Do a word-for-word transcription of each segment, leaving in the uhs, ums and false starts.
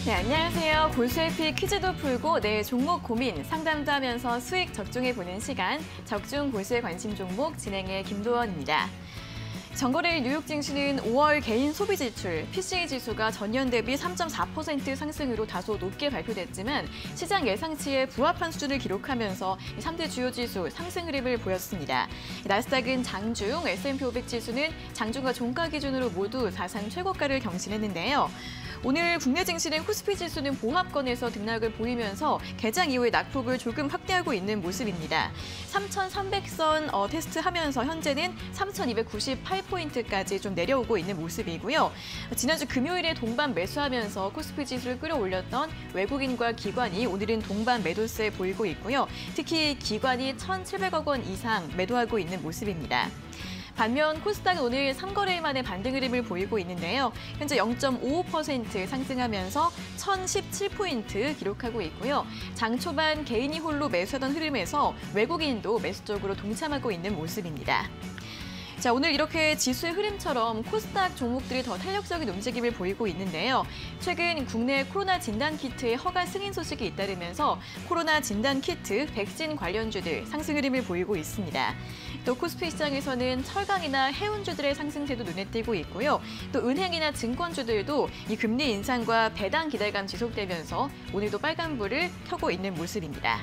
네, 안녕하세요. 골수에피 퀴즈도 풀고 내 종목 고민 상담도 하면서 수익 적중해보는 시간 적중 골수에 관심 종목 진행의 김도원입니다. 정거래일 뉴욕 증시는 오월 개인 소비 지출 피씨이 지수가 전년 대비 삼 점 사 퍼센트 상승으로 다소 높게 발표됐지만 시장 예상치에 부합한 수준을 기록하면서 삼 대 주요 지수 상승 흐름을 보였습니다. 나스닥은 장중, 에스 앤 피 오백 지수는 장중과 종가 기준으로 모두 사상 최고가를 경신했는데요. 오늘 국내 증시는 코스피 지수는 보합권에서 등락을 보이면서 개장 이후에 낙폭을 조금 확대하고 있는 모습입니다. 삼천삼백 선 어, 테스트하면서 현재는 삼천이백구십팔 포인트까지 좀 내려오고 있는 모습이고요. 지난주 금요일에 동반 매수하면서 코스피 지수를 끌어올렸던 외국인과 기관이 오늘은 동반 매도세 보이고 있고요. 특히 기관이 천칠백억 원 이상 매도하고 있는 모습입니다. 반면 코스닥은 오늘 삼 거래일 만에 반등 흐름을 보이고 있는데요. 현재 영 점 오오 퍼센트 상승하면서 천십칠 포인트 기록하고 있고요. 장 초반 개인이 홀로 매수하던 흐름에서 외국인도 매수 쪽으로 동참하고 있는 모습입니다. 자, 오늘 이렇게 지수의 흐름처럼 코스닥 종목들이 더 탄력적인 움직임을 보이고 있는데요. 최근 국내 코로나 진단 키트의 허가 승인 소식이 잇따르면서 코로나 진단 키트, 백신 관련주들 상승 흐름을 보이고 있습니다. 또 코스피 시장에서는 철강이나 해운주들의 상승세도 눈에 띄고 있고요. 또 은행이나 증권주들도 이 금리 인상과 배당 기대감 지속되면서 오늘도 빨간불을 켜고 있는 모습입니다.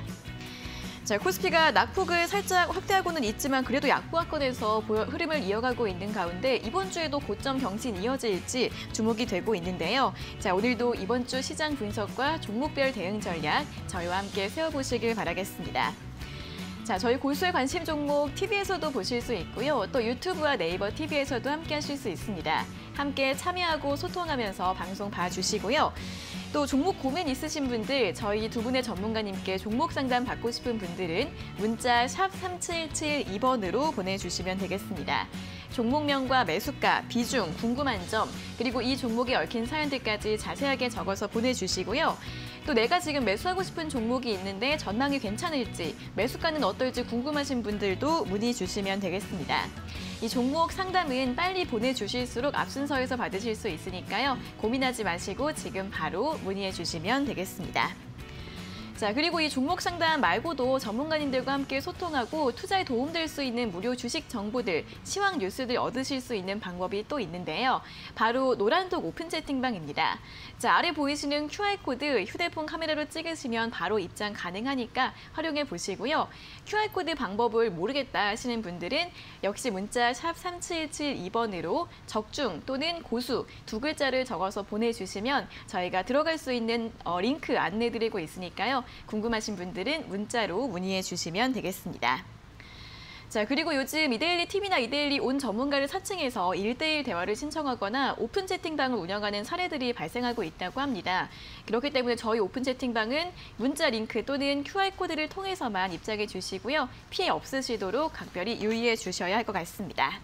자, 코스피가 낙폭을 살짝 확대하고는 있지만 그래도 약보합권에서 흐름을 이어가고 있는 가운데 이번 주에도 고점 경신 이어질지 주목이 되고 있는데요. 자, 오늘도 이번 주 시장 분석과 종목별 대응 전략 저희와 함께 세워보시길 바라겠습니다. 자, 저희 골수의 관심 종목 티비에서도 보실 수 있고요. 또 유튜브와 네이버 티비에서도 함께 하실 수 있습니다. 함께 참여하고 소통하면서 방송 봐주시고요. 또 종목 고민 있으신 분들, 저희 두 분의 전문가님께 종목 상담 받고 싶은 분들은 문자 샵 삼칠칠이 번으로 보내주시면 되겠습니다. 종목명과 매수가, 비중, 궁금한 점, 그리고 이 종목에 얽힌 사연들까지 자세하게 적어서 보내주시고요. 또 내가 지금 매수하고 싶은 종목이 있는데 전망이 괜찮을지, 매수가는 어떨지 궁금하신 분들도 문의 주시면 되겠습니다. 이 종목 상담은 빨리 보내주실수록 앞순서에서 받으실 수 있으니까요. 고민하지 마시고 지금 바로 문의해 주시면 되겠습니다. 자, 그리고 이 종목 상담 말고도 전문가님들과 함께 소통하고 투자에 도움될 수 있는 무료 주식 정보들, 시황 뉴스들 얻으실 수 있는 방법이 또 있는데요. 바로 노란톡 오픈 채팅방입니다. 자, 아래 보이시는 큐알코드 휴대폰 카메라로 찍으시면 바로 입장 가능하니까 활용해 보시고요. 큐알코드 방법을 모르겠다 하시는 분들은 역시 문자 샵 삼칠칠이 번으로 적중 또는 고수 두 글자를 적어서 보내주시면 저희가 들어갈 수 있는 어, 링크 안내드리고 있으니까요. 궁금하신 분들은 문자로 문의해 주시면 되겠습니다. 자, 그리고 요즘 이데일리 티비나 이데일리 온 전문가를 사칭해서 일 대일 대화를 신청하거나 오픈 채팅방을 운영하는 사례들이 발생하고 있다고 합니다. 그렇기 때문에 저희 오픈 채팅방은 문자 링크 또는 큐알코드를 통해서만 입장해 주시고요. 피해 없으시도록 각별히 유의해 주셔야 할 것 같습니다.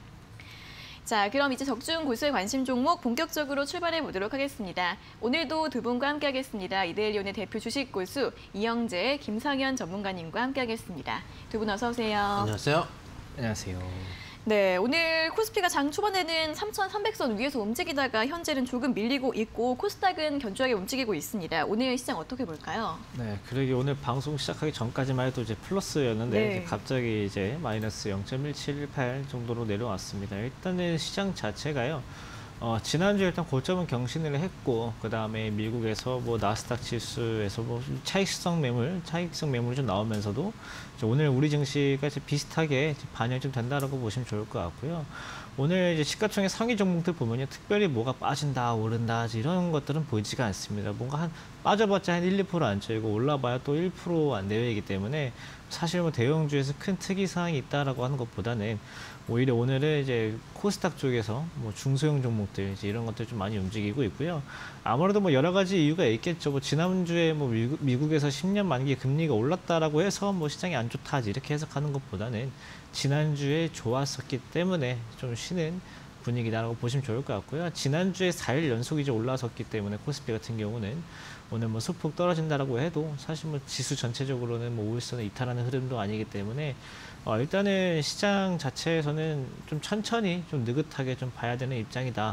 자, 그럼 이제 적중 골수의 관심 종목 본격적으로 출발해 보도록 하겠습니다. 오늘도 두 분과 함께하겠습니다. 이데일리온의 대표 주식 골수 이영재, 김상현 전문가님과 함께하겠습니다. 두 분 어서 오세요. 안녕하세요. 안녕하세요. 네, 오늘 코스피가 장 초반에는 삼천삼백 선 위에서 움직이다가 현재는 조금 밀리고 있고 코스닥은 견조하게 움직이고 있습니다. 오늘 시장 어떻게 볼까요? 네, 그러게 오늘 방송 시작하기 전까지만 해도 이제 플러스였는데 네. 이제 갑자기 이제 마이너스 영 점 일칠일팔 정도로 내려왔습니다. 일단은 시장 자체가요. 어, 지난주에 일단 고점은 경신을 했고 그 다음에 미국에서 뭐 나스닥 지수에서 뭐 차익성 매물, 차익성 매물이 좀 나오면서도 오늘 우리 증시가 이제 비슷하게 반영이 좀 된다라고 보시면 좋을 것 같고요. 오늘 이제 시가총액 상위 종목들 보면요, 특별히 뭐가 빠진다, 오른다 이런 것들은 보이지가 않습니다. 뭔가 한 빠져봤자 한 일, 이 퍼센트 안 쳐이고 올라봐야 또 일 퍼센트 안 내외이기 때문에 사실 뭐 대형주에서 큰 특이 사항이 있다라고 하는 것보다는 오히려 오늘은 이제 코스닥 쪽에서 뭐 중소형 종목들 이제 이런 것들 좀 많이 움직이고 있고요. 아무래도 뭐 여러 가지 이유가 있겠죠. 뭐 지난주에 뭐 미국, 미국에서 십 년 만기 금리가 올랐다라고 해서 뭐 시장이 안 좋다 이렇게 해석하는 것보다는 지난주에 좋았었기 때문에 좀 쉬는 분위기다라고 보시면 좋을 것 같고요. 지난주에 사 일 연속 이제 올라섰기 때문에 코스피 같은 경우는 오늘 뭐 소폭 떨어진다라고 해도 사실 뭐 지수 전체적으로는 뭐 오일선을 이탈하는 흐름도 아니기 때문에 어, 일단은 시장 자체에서는 좀 천천히 좀 느긋하게 좀 봐야 되는 입장이다.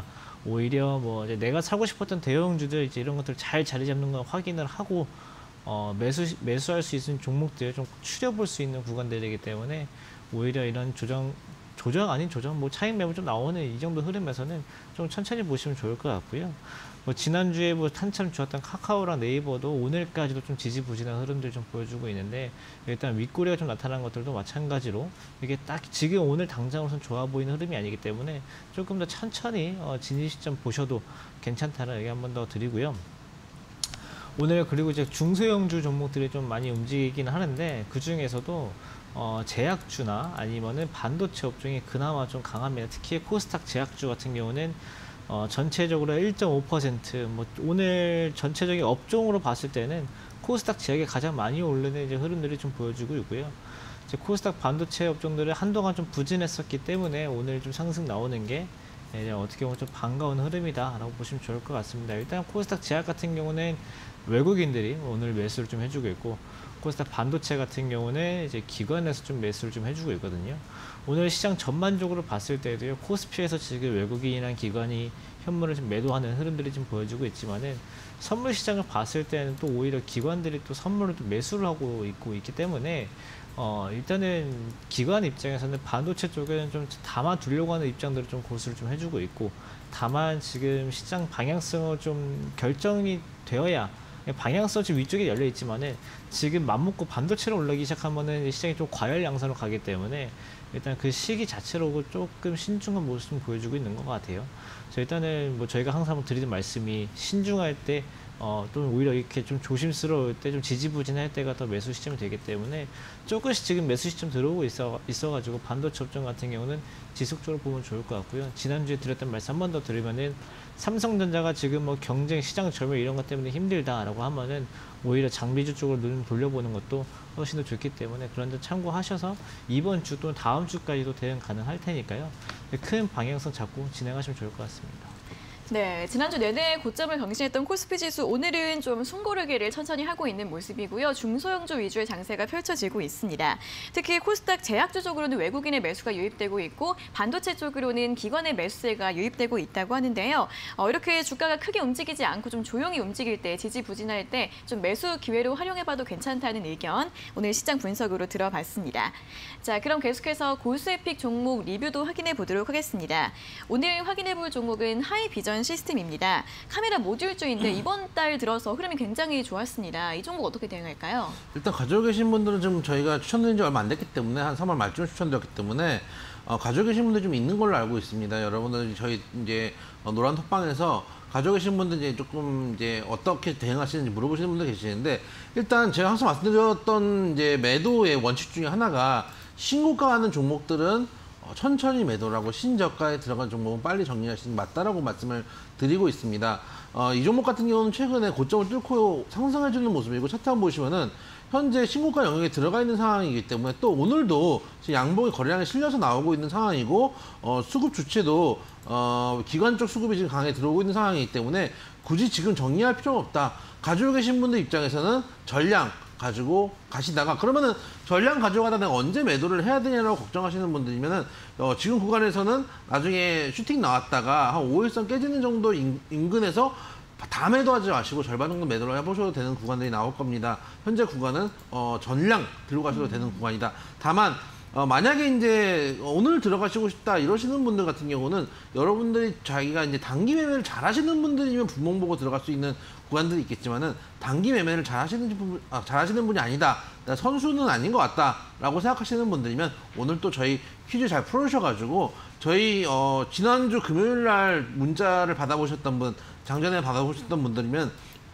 오히려 뭐 이제 내가 사고 싶었던 대형주들 이제 이런 것들 잘 자리 잡는 걸 확인을 하고 어, 매수 매수할 수 있는 종목들 좀 추려볼 수 있는 구간들이기 때문에 오히려 이런 조정 조정 아닌 조정 뭐 차익 매물 좀 나오는 이 정도 흐름에서는 좀 천천히 보시면 좋을 것 같고요. 뭐 지난주에 뭐 한참 좋았던 카카오랑 네이버도 오늘까지도 좀 지지부진한 흐름들 좀 보여주고 있는데 일단 윗꼬리가 좀 나타난 것들도 마찬가지로 이게 딱 지금 오늘 당장으로선 좋아 보이는 흐름이 아니기 때문에 조금 더 천천히 어, 진입 시점 보셔도 괜찮다는 얘기 한 번 더 드리고요. 오늘 그리고 이제 중소형주 종목들이 좀 많이 움직이긴 하는데 그 중에서도 어, 제약주나 아니면은 반도체 업종이 그나마 좀 강합니다. 특히 코스닥 제약주 같은 경우는 어, 전체적으로 일 점 오 퍼센트, 뭐 오늘 전체적인 업종으로 봤을 때는 코스닥 제약이 가장 많이 오르는 이제 흐름들이 좀 보여주고 있고요. 이제 코스닥 반도체 업종들은 한동안 좀 부진했었기 때문에 오늘 좀 상승 나오는 게 네, 어떻게 보면 좀 반가운 흐름이다라고 보시면 좋을 것 같습니다. 일단 코스닥 제약 같은 경우는 외국인들이 오늘 매수를 좀 해주고 있고 코스닥 반도체 같은 경우는 이제 기관에서 좀 매수를 좀 해주고 있거든요. 오늘 시장 전반적으로 봤을 때도요, 코스피에서 지금 외국인이나 기관이 현물을 좀 매도하는 흐름들이 좀 보여주고 있지만은 선물 시장을 봤을 때는 또 오히려 기관들이 또 선물을 또 매수를 하고 있고 있기 때문에 어, 일단은 기관 입장에서는 반도체 쪽에는 좀 담아두려고 하는 입장들을 좀 고수를 좀 해주고 있고 다만 지금 시장 방향성을 좀 결정이 되어야 방향성 지금 위쪽에 열려 있지만은 지금 맘먹고 반도체로 올라가기 시작하면은 시장이 좀 과열 양상으로 가기 때문에 일단 그 시기 자체로 조금 신중한 모습을 보여주고 있는 것 같아요. 그래서 일단은 뭐 저희가 항상 드리는 말씀이 신중할 때 어, 또 오히려 이렇게 좀 조심스러울 때 좀 지지부진할 때가 더 매수 시점이 되기 때문에 조금씩 지금 매수 시점 들어오고 있어, 있어가지고 반도체 업종 같은 경우는 지속적으로 보면 좋을 것 같고요. 지난주에 드렸던 말씀 한 번 더 드리면은 삼성전자가 지금 뭐 경쟁 시장 점유 이런 것 때문에 힘들다라고 하면은 오히려 장비주 쪽으로 눈 돌려보는 것도 훨씬 더 좋기 때문에 그런 점 참고하셔서 이번 주 또는 다음 주까지도 대응 가능할 테니까요. 큰 방향성 잡고 진행하시면 좋을 것 같습니다. 네, 지난주 내내 고점을 경신했던 코스피 지수 오늘은 좀 숨고르기를 천천히 하고 있는 모습이고요. 중소형주 위주의 장세가 펼쳐지고 있습니다. 특히 코스닥 제약주 쪽으로는 외국인의 매수가 유입되고 있고 반도체 쪽으로는 기관의 매수세가 유입되고 있다고 하는데요. 어, 이렇게 주가가 크게 움직이지 않고 좀 조용히 움직일 때, 지지부진할 때 좀 매수 기회로 활용해봐도 괜찮다는 의견 오늘 시장 분석으로 들어봤습니다. 자, 그럼 계속해서 고수의 픽 종목 리뷰도 확인해 보도록 하겠습니다. 오늘 확인해 볼 종목은 하이비전 시스템입니다. 카메라 모듈주인데 이번 달 들어서 흐름이 굉장히 좋았습니다. 이 종목 어떻게 대응할까요? 일단 가지고 계신 분들은 좀 저희가 추천드린 지 얼마 안 됐기 때문에 한 삼월 말쯤 추천드렸기 때문에 어, 가지고 계신 분들 좀 있는 걸로 알고 있습니다. 여러분들 저희 이제 어, 노란 톡방에서 가지고 계신 분들 이제 조금 이제 어떻게 대응하시는지 물어보시는 분들 계시는데 일단 제가 항상 말씀드렸던 이제 매도의 원칙 중에 하나가 신고가 하는 종목들은 어, 천천히 매도를 하고 신저가에 들어간 종목은 빨리 정리하시는 게 맞다라고 말씀을 드리고 있습니다. 어, 이 종목 같은 경우는 최근에 고점을 뚫고 상승해주는 모습이고 차트 한번 보시면은 현재 신고가 영역에 들어가 있는 상황이기 때문에 또 오늘도 양봉이 거래량에 실려서 나오고 있는 상황이고 어, 수급 주체도 어, 기관 쪽 수급이 지금 강하게 들어오고 있는 상황이기 때문에 굳이 지금 정리할 필요가 없다. 가지고 계신 분들 입장에서는 전량 가지고 가시다가 그러면은 전량 가져가다 내가 언제 매도를 해야 되냐라고 걱정하시는 분들이면은 어, 지금 구간에서는 나중에 슈팅 나왔다가 한 오 일선 깨지는 정도 인, 인근에서 다 매도하지 마시고 절반 정도 매도를 해보셔도 되는 구간들이 나올 겁니다. 현재 구간은 어, 전량 들고 가셔도 되는 구간이다. 다만 어, 만약에 이제 오늘 들어가시고 싶다 이러시는 분들 같은 경우는 여러분들이 자기가 이제 단기 매매를 잘 하시는 분들이면 분봉 보고 들어갈 수 있는 구간들이 있겠지만은 단기 매매를 잘 하시는 분, 아, 잘 하시는 분이 아니다. 선수는 아닌 것 같다라고 생각하시는 분들이면 오늘 또 저희 퀴즈 잘 풀으셔가지고 저희 어, 지난주 금요일 날 문자를 받아보셨던 분, 장전에 받아보셨던 분들이면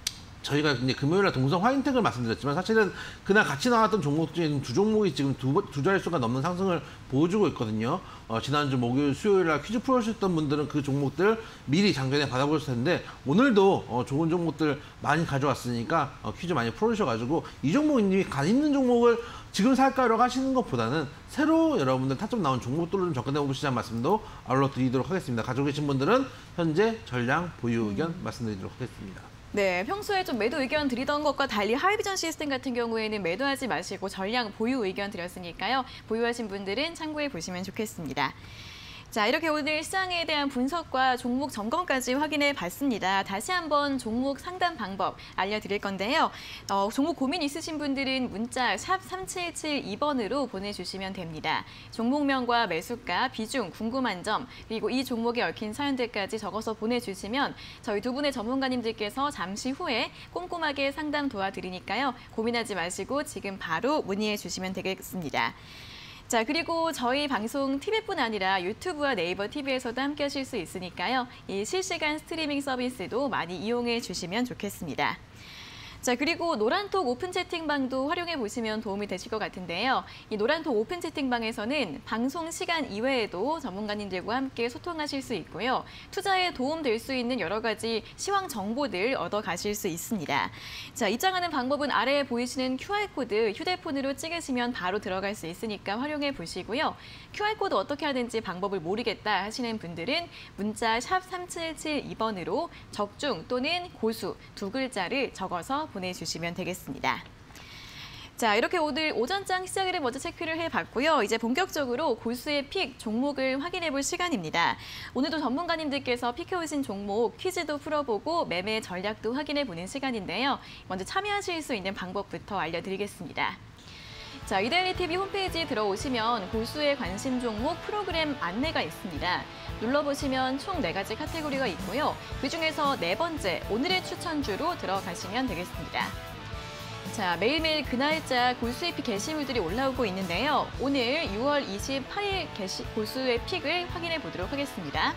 저희가 이제 금요일 날 동성 화인텍을 말씀드렸지만 사실은 그날 같이 나왔던 종목 중에 두 종목이 지금 두, 두 자릿수가 넘는 상승을 보여주고 있거든요. 어, 지난주 목요일, 수요일 날 퀴즈 풀어주셨던 분들은 그 종목들 미리 장전에 받아보셨을 텐데 오늘도 어, 좋은 종목들 많이 가져왔으니까 어, 퀴즈 많이 풀어주셔가지고 이 종목님이 가 있는 종목을 지금 살까라고 하시는 것보다는 새로 여러분들 타점 나온 종목들로 좀 접근해 보시자는 말씀도 알려드리도록 하겠습니다. 가지고 계신 분들은 현재 전량 보유 의견 음. 말씀드리도록 하겠습니다. 네, 평소에 좀 매도 의견 드리던 것과 달리 하이비전 시스템 같은 경우에는 매도하지 마시고 전량 보유 의견 드렸으니까요. 보유하신 분들은 참고해 보시면 좋겠습니다. 자, 이렇게 오늘 시장에 대한 분석과 종목 점검까지 확인해 봤습니다. 다시 한번 종목 상담 방법 알려드릴 건데요. 어, 종목 고민 있으신 분들은 문자 샵 삼칠칠이 번으로 보내주시면 됩니다. 종목명과 매수가, 비중, 궁금한 점, 그리고 이 종목에 얽힌 사연들까지 적어서 보내주시면 저희 두 분의 전문가님들께서 잠시 후에 꼼꼼하게 상담 도와드리니까요. 고민하지 마시고 지금 바로 문의해 주시면 되겠습니다. 자, 그리고 저희 방송 티비뿐 아니라 유튜브와 네이버 티비에서도 함께 하실 수 있으니까요. 이 실시간 스트리밍 서비스도 많이 이용해 주시면 좋겠습니다. 자, 그리고 노란톡 오픈 채팅방도 활용해 보시면 도움이 되실 것 같은데요. 이 노란톡 오픈 채팅방에서는 방송 시간 이외에도 전문가님들과 함께 소통하실 수 있고요. 투자에 도움될 수 있는 여러 가지 시황 정보들 얻어 가실 수 있습니다. 자, 입장하는 방법은 아래에 보이시는 큐알코드 휴대폰으로 찍으시면 바로 들어갈 수 있으니까 활용해 보시고요. 큐알코드 어떻게 하는지 방법을 모르겠다 하시는 분들은 문자 샵 삼칠칠이 번으로 적중 또는 고수 두 글자를 적어서 보내주시면 되겠습니다. 자, 이렇게 오늘 오전장 시장을 먼저 체크를 해봤고요. 이제 본격적으로 고수의 픽 종목을 확인해 볼 시간입니다. 오늘도 전문가님들께서 픽해오신 종목 퀴즈도 풀어보고 매매 전략도 확인해 보는 시간인데요. 먼저 참여하실 수 있는 방법부터 알려드리겠습니다. 자, 이데일리 티비 홈페이지에 들어오시면 고수의 관심 종목 프로그램 안내가 있습니다. 눌러보시면 총 네 가지 카테고리가 있고요. 그중에서 네 번째, 오늘의 추천주로 들어가시면 되겠습니다. 자, 매일매일 그날짜 고수의 픽 게시물들이 올라오고 있는데요. 오늘 유월 이십팔일 게시, 고수의 픽을 확인해 보도록 하겠습니다.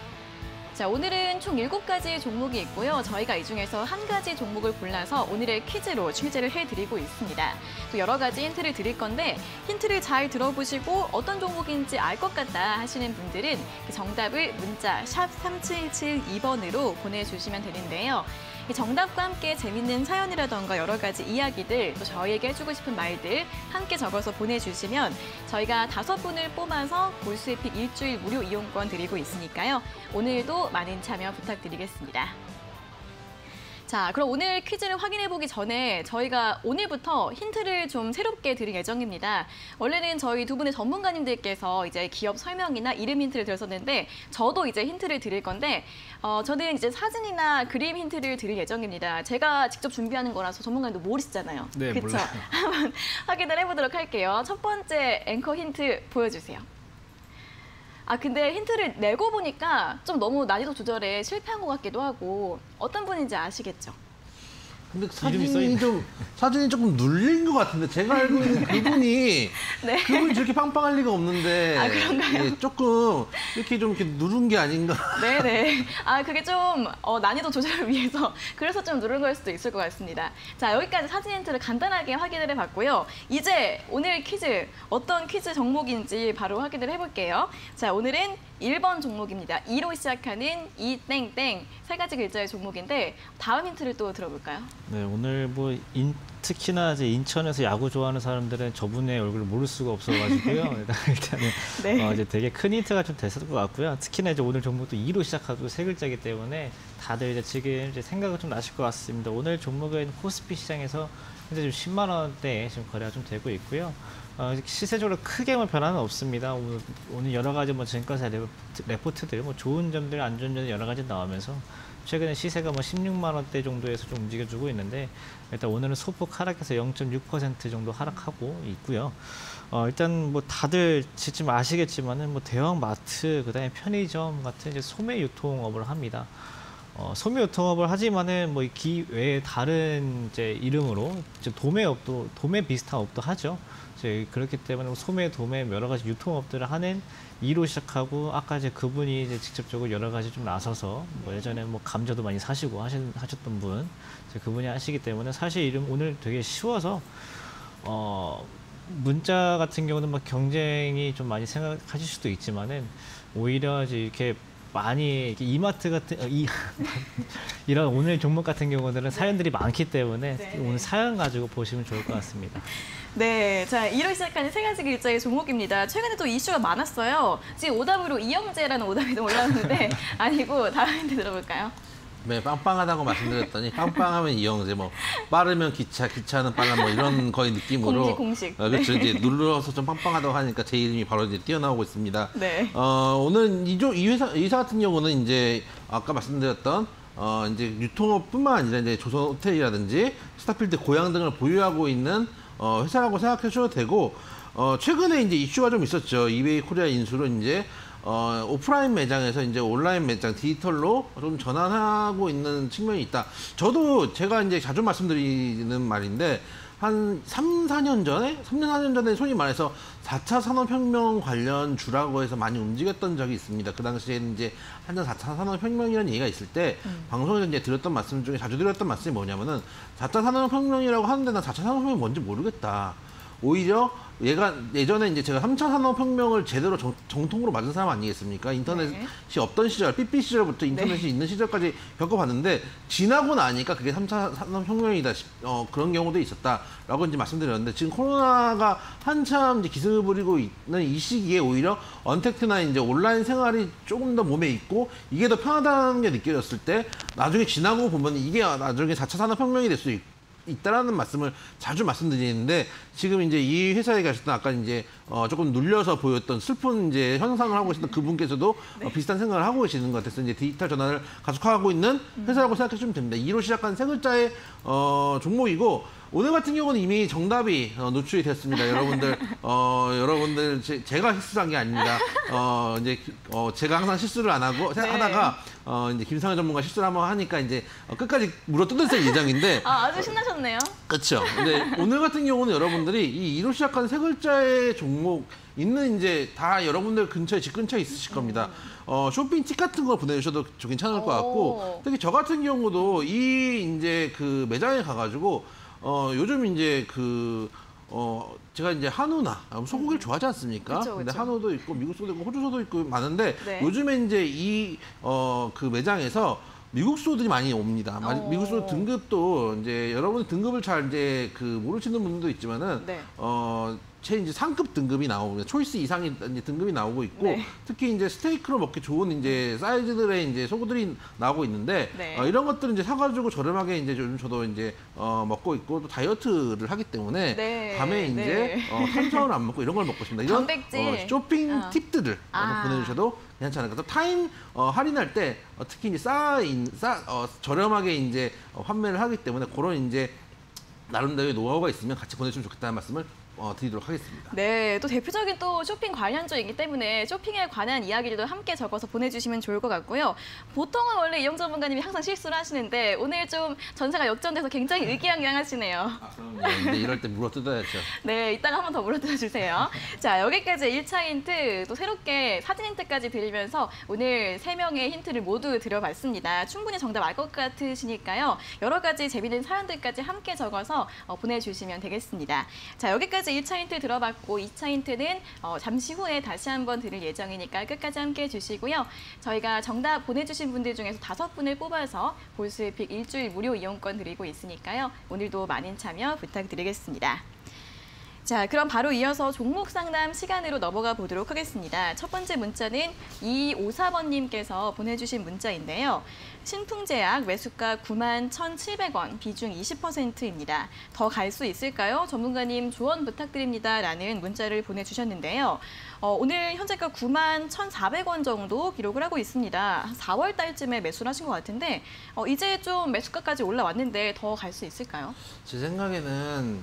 자, 오늘은 총 일곱 가지의 종목이 있고요. 저희가 이 중에서 한 가지 종목을 골라서 오늘의 퀴즈로 출제를 해드리고 있습니다. 또 여러 가지 힌트를 드릴 건데 힌트를 잘 들어보시고 어떤 종목인지 알 것 같다 하시는 분들은 정답을 문자 샵 삼칠칠이 번으로 보내주시면 되는데요. 정답과 함께 재밌는 사연이라던가 여러 가지 이야기들, 또 저희에게 해주고 싶은 말들 함께 적어서 보내주시면 저희가 다섯 분을 뽑아서 고수의 픽 일주일 무료 이용권 드리고 있으니까요. 오늘도 많은 참여 부탁드리겠습니다. 자, 그럼 오늘 퀴즈를 확인해보기 전에 저희가 오늘부터 힌트를 좀 새롭게 드릴 예정입니다. 원래는 저희 두 분의 전문가님들께서 이제 기업 설명이나 이름 힌트를 드렸었는데 저도 이제 힌트를 드릴 건데 어, 저는 이제 사진이나 그림 힌트를 드릴 예정입니다. 제가 직접 준비하는 거라서 전문가님도 모르시잖아요. 네, 그쵸? 몰라요. 한번 확인을 해보도록 할게요. 첫 번째 앵커 힌트 보여주세요. 아, 근데 힌트를 내고 보니까 좀 너무 난이도 조절에 실패한 것 같기도 하고 어떤 분인지 아시겠죠? 근데 이름이 사진이 좀 사진이 조금 눌린 것 같은데 제가 알고 있는 그분이 네. 그분이 저렇게 빵빵할 리가 없는데 아, 그런가요? 예, 조금 이렇게 좀 이렇게 누른 게 아닌가. 네네. 아, 그게 좀 어, 난이도 조절을 위해서 그래서 좀 누른 걸 수도 있을 것 같습니다. 자, 여기까지 사진 힌트를 간단하게 확인을 해봤고요. 이제 오늘 퀴즈 어떤 퀴즈 종목인지 바로 확인을 해볼게요. 자, 오늘은 일 번 종목입니다. 이로 시작하는 이땡땡 세 가지 글자의 종목인데 다음 힌트를 또 들어볼까요? 네, 오늘 뭐 인, 특히나 이제 인천에서 야구 좋아하는 사람들은 저분의 얼굴을 모를 수가 없어가지고요. 일단은 네. 어, 이제 되게 큰 힌트가 좀 됐을 것 같고요. 특히나 이제 오늘 종목도 이로 시작하고 세 글자이기 때문에 다들 이제 지금 이제 생각이 좀 나실 것 같습니다. 오늘 종목은 코스피 시장에서 현재 좀 십만 원대에 지금 거래가 좀 되고 있고요. 어, 시세적으로 크게 뭐 변화는 없습니다. 오늘, 오늘 여러 가지 뭐 증권사 레포트들, 뭐 좋은 점들, 안 좋은 점들 여러 가지 나오면서 최근에 시세가 뭐 십육만 원대 정도에서 좀 움직여주고 있는데 일단 오늘은 소폭 하락해서 영 점 육 퍼센트 정도 하락하고 있고요. 어, 일단 뭐 다들 지금 아시겠지만은 뭐 대형 마트, 그다음에 편의점 같은 이제 소매 유통업을 합니다. 어, 소매 유통업을 하지만은 뭐 기 외에 다른 이제 이름으로 이제 도매업도 도매 비슷한 업도 하죠. 이제 그렇기 때문에 소매, 도매 여러 가지 유통업들을 하는 이로 시작하고 아까 이제 그분이 이제 직접적으로 여러 가지 좀 나서서 뭐 예전에 뭐 감자도 많이 사시고 하신, 하셨던 분 이제 그분이 하시기 때문에 사실 이름 오늘 되게 쉬워서 어. 문자 같은 경우는 막 경쟁이 좀 많이 생각하실 수도 있지만은 오히려 이제 이렇게 많이 이렇게 이마트 같은 어, 이 이런 오늘 종목 같은 경우들은 사연들이 많기 때문에 네. 오늘 사연 가지고 보시면 좋을 것 같습니다. 네, 자, 이로 시작하는 세 가지 글자의 종목입니다. 최근에 또 이슈가 많았어요. 지금 오답으로 이영재라는 오답이 좀 올라왔는데 아니고 다음 힌트 들어볼까요? 네, 빵빵하다고 말씀드렸더니 빵빵하면 이영재, 뭐 빠르면 기차, 기차는 빨라, 뭐 이런 거의 느낌으로. 공식, 공식. 어, 그렇죠. 네. 이제 눌러서 좀 빵빵하다고 하니까 제 이름이 바로 이제 뛰어나오고 있습니다. 네. 어, 오늘 이조, 이 회사, 이 회사 같은 경우는 이제 아까 말씀드렸던 어, 이제 유통업뿐만 아니라 이제 조선 호텔이라든지 스타필드 고향 등을 보유하고 있는 어, 회사라고 생각해 주셔도 되고, 어, 최근에 이제 이슈가 좀 있었죠. 이베이 코리아 인수로 이제 어, 오프라인 매장에서 이제 온라인 매장 디지털로 좀 전환하고 있는 측면이 있다. 저도 제가 이제 자주 말씀드리는 말인데, 한 삼, 사 년 전에, 삼 년, 사 년 전에 소위 말해서 사 차 산업혁명 관련 주라고 해서 많이 움직였던 적이 있습니다. 그 당시에는 이제 한전 사 차 산업혁명이라는 얘기가 있을 때, 음. 방송에서 이제 드렸던 말씀 중에 자주 드렸던 말씀이 뭐냐면은, 사 차 산업혁명이라고 하는데 난 사 차 산업혁명이 뭔지 모르겠다. 오히려 얘가 예전에 이제 제가 삼 차 산업혁명을 제대로 정, 정통으로 맞은 사람 아니겠습니까? 인터넷이 네. 없던 시절, 삐삐 시절부터 인터넷이 네. 있는 시절까지 겪어봤는데, 지나고 나니까 그게 삼 차 산업혁명이다, 어, 그런 경우도 있었다라고 이제 말씀드렸는데, 지금 코로나가 한참 이제 기승을 부리고 있는 이 시기에 오히려 언택트나 이제 온라인 생활이 조금 더 몸에 있고, 이게 더 편하다는 게 느껴졌을 때, 나중에 지나고 보면 이게 나중에 사 차 산업혁명이 될 수 있고, 있다라는 말씀을 자주 말씀드리는데, 지금 이제 이 회사에 가셨던 아까 이제 어 조금 눌려서 보였던 슬픈 이제 현상을 하고 계시던 그분께서도 네. 어 비슷한 생각을 하고 계시는 것 같아서 이제 디지털 전환을 가속화하고 있는 회사라고 생각해 주시면 됩니다. 이로 시작한 세 글자의 어 종목이고, 오늘 같은 경우는 이미 정답이 어, 노출이 됐습니다. 여러분들, 어, 여러분들, 제, 제가 실수한 게 아닙니다. 어, 이제, 어, 제가 항상 실수를 안 하고, 네. 하다가, 어, 이제 김상현 전문가 실수를 한번 하니까 이제 어, 끝까지 물어 뜯을 예정인데. 아, 아주 신나셨네요. 그렇죠. 근데 오늘 같은 경우는 여러분들이 이 이로 시작한 세 글자의 종목 있는 이제 다 여러분들 근처에, 집 근처에 있으실 겁니다. 어, 쇼핑 팁 같은 거 보내주셔도 좀 괜찮을 것 같고, 특히 저 같은 경우도 이 이제 그 매장에 가가지고, 어, 요즘 이제 그, 어, 제가 이제 한우나 소고기를 좋아하지 않습니까? 그쵸, 그쵸. 근데 한우도 있고 미국소도 있고 호주소도 있고 많은데, 네. 요즘에 이제 이, 어, 그 매장에서 미국 소들이 많이 옵니다. 어. 미국 소 등급도 이제 여러분 등급을 잘 이제 그 모르시는 분들도 있지만은, 네. 어, 제 이제 상급 등급이 나오고, 초이스 이상의 이제 등급이 나오고 있고, 네. 특히 이제 스테이크로 먹기 좋은 이제 사이즈들의 이제 소고들이 나오고 있는데, 네. 어, 이런 것들은 이제 사가지고 저렴하게 이제 요즘 저도 이제 어, 먹고 있고, 또 다이어트를 하기 때문에 네. 밤에 이제 네. 어, 탄수화물 안 먹고 이런 걸 먹고 있습니다. 이런 단백질. 어, 쇼핑 어. 팁들을 아. 보내주셔도 괜찮지 않을까. 또 타임 어, 할인할 때 어, 특히 이제 싸인 싸 어, 저렴하게 이제 어, 판매를 하기 때문에 그런 이제 나름대로의 노하우가 있으면 같이 보내주면 좋겠다는 말씀을 어, 드리도록 하겠습니다. 네, 또 대표적인 또 쇼핑 관련주이기 때문에 쇼핑에 관한 이야기들도 함께 적어서 보내주시면 좋을 것 같고요. 보통은 원래 이영 전문가님이 항상 실수를 하시는데 오늘 좀 전세가 역전돼서 굉장히 의기양양하시네요. 아, 그럼요. 근데 이럴 때 물어 뜯어야죠. 네, 이따가 한 번 더 물어뜯어 주세요. 자, 여기까지 일 차 힌트, 또 새롭게 사진 힌트까지 드리면서 오늘 세 명의 힌트를 모두 드려봤습니다. 충분히 정답 알 것 같으시니까요. 여러 가지 재미있는 사연들까지 함께 적어서 어, 보내주시면 되겠습니다. 자, 여기까지 일 차 힌트 들어봤고 이 차 힌트는 어, 잠시 후에 다시 한번 드릴 예정이니까 끝까지 함께 해주시고요. 저희가 정답 보내주신 분들 중에서 다섯 분을 뽑아서 볼스왑픽 일주일 무료 이용권 드리고 있으니까요. 오늘도 많은 참여 부탁드리겠습니다. 자, 그럼 바로 이어서 종목 상담 시간으로 넘어가 보도록 하겠습니다. 첫 번째 문자는 이오사 번님께서 보내주신 문자인데요. 신풍제약 매수가 구만 천칠백 원, 비중 이십 퍼센트입니다. 더 갈 수 있을까요? 전문가님 조언 부탁드립니다. 라는 문자를 보내주셨는데요. 어, 오늘 현재가 구만 천사백 원 정도 기록을 하고 있습니다. 사월 달쯤에 매수를 하신 것 같은데 어, 이제 좀 매수가까지 올라왔는데 더 갈 수 있을까요? 제 생각에는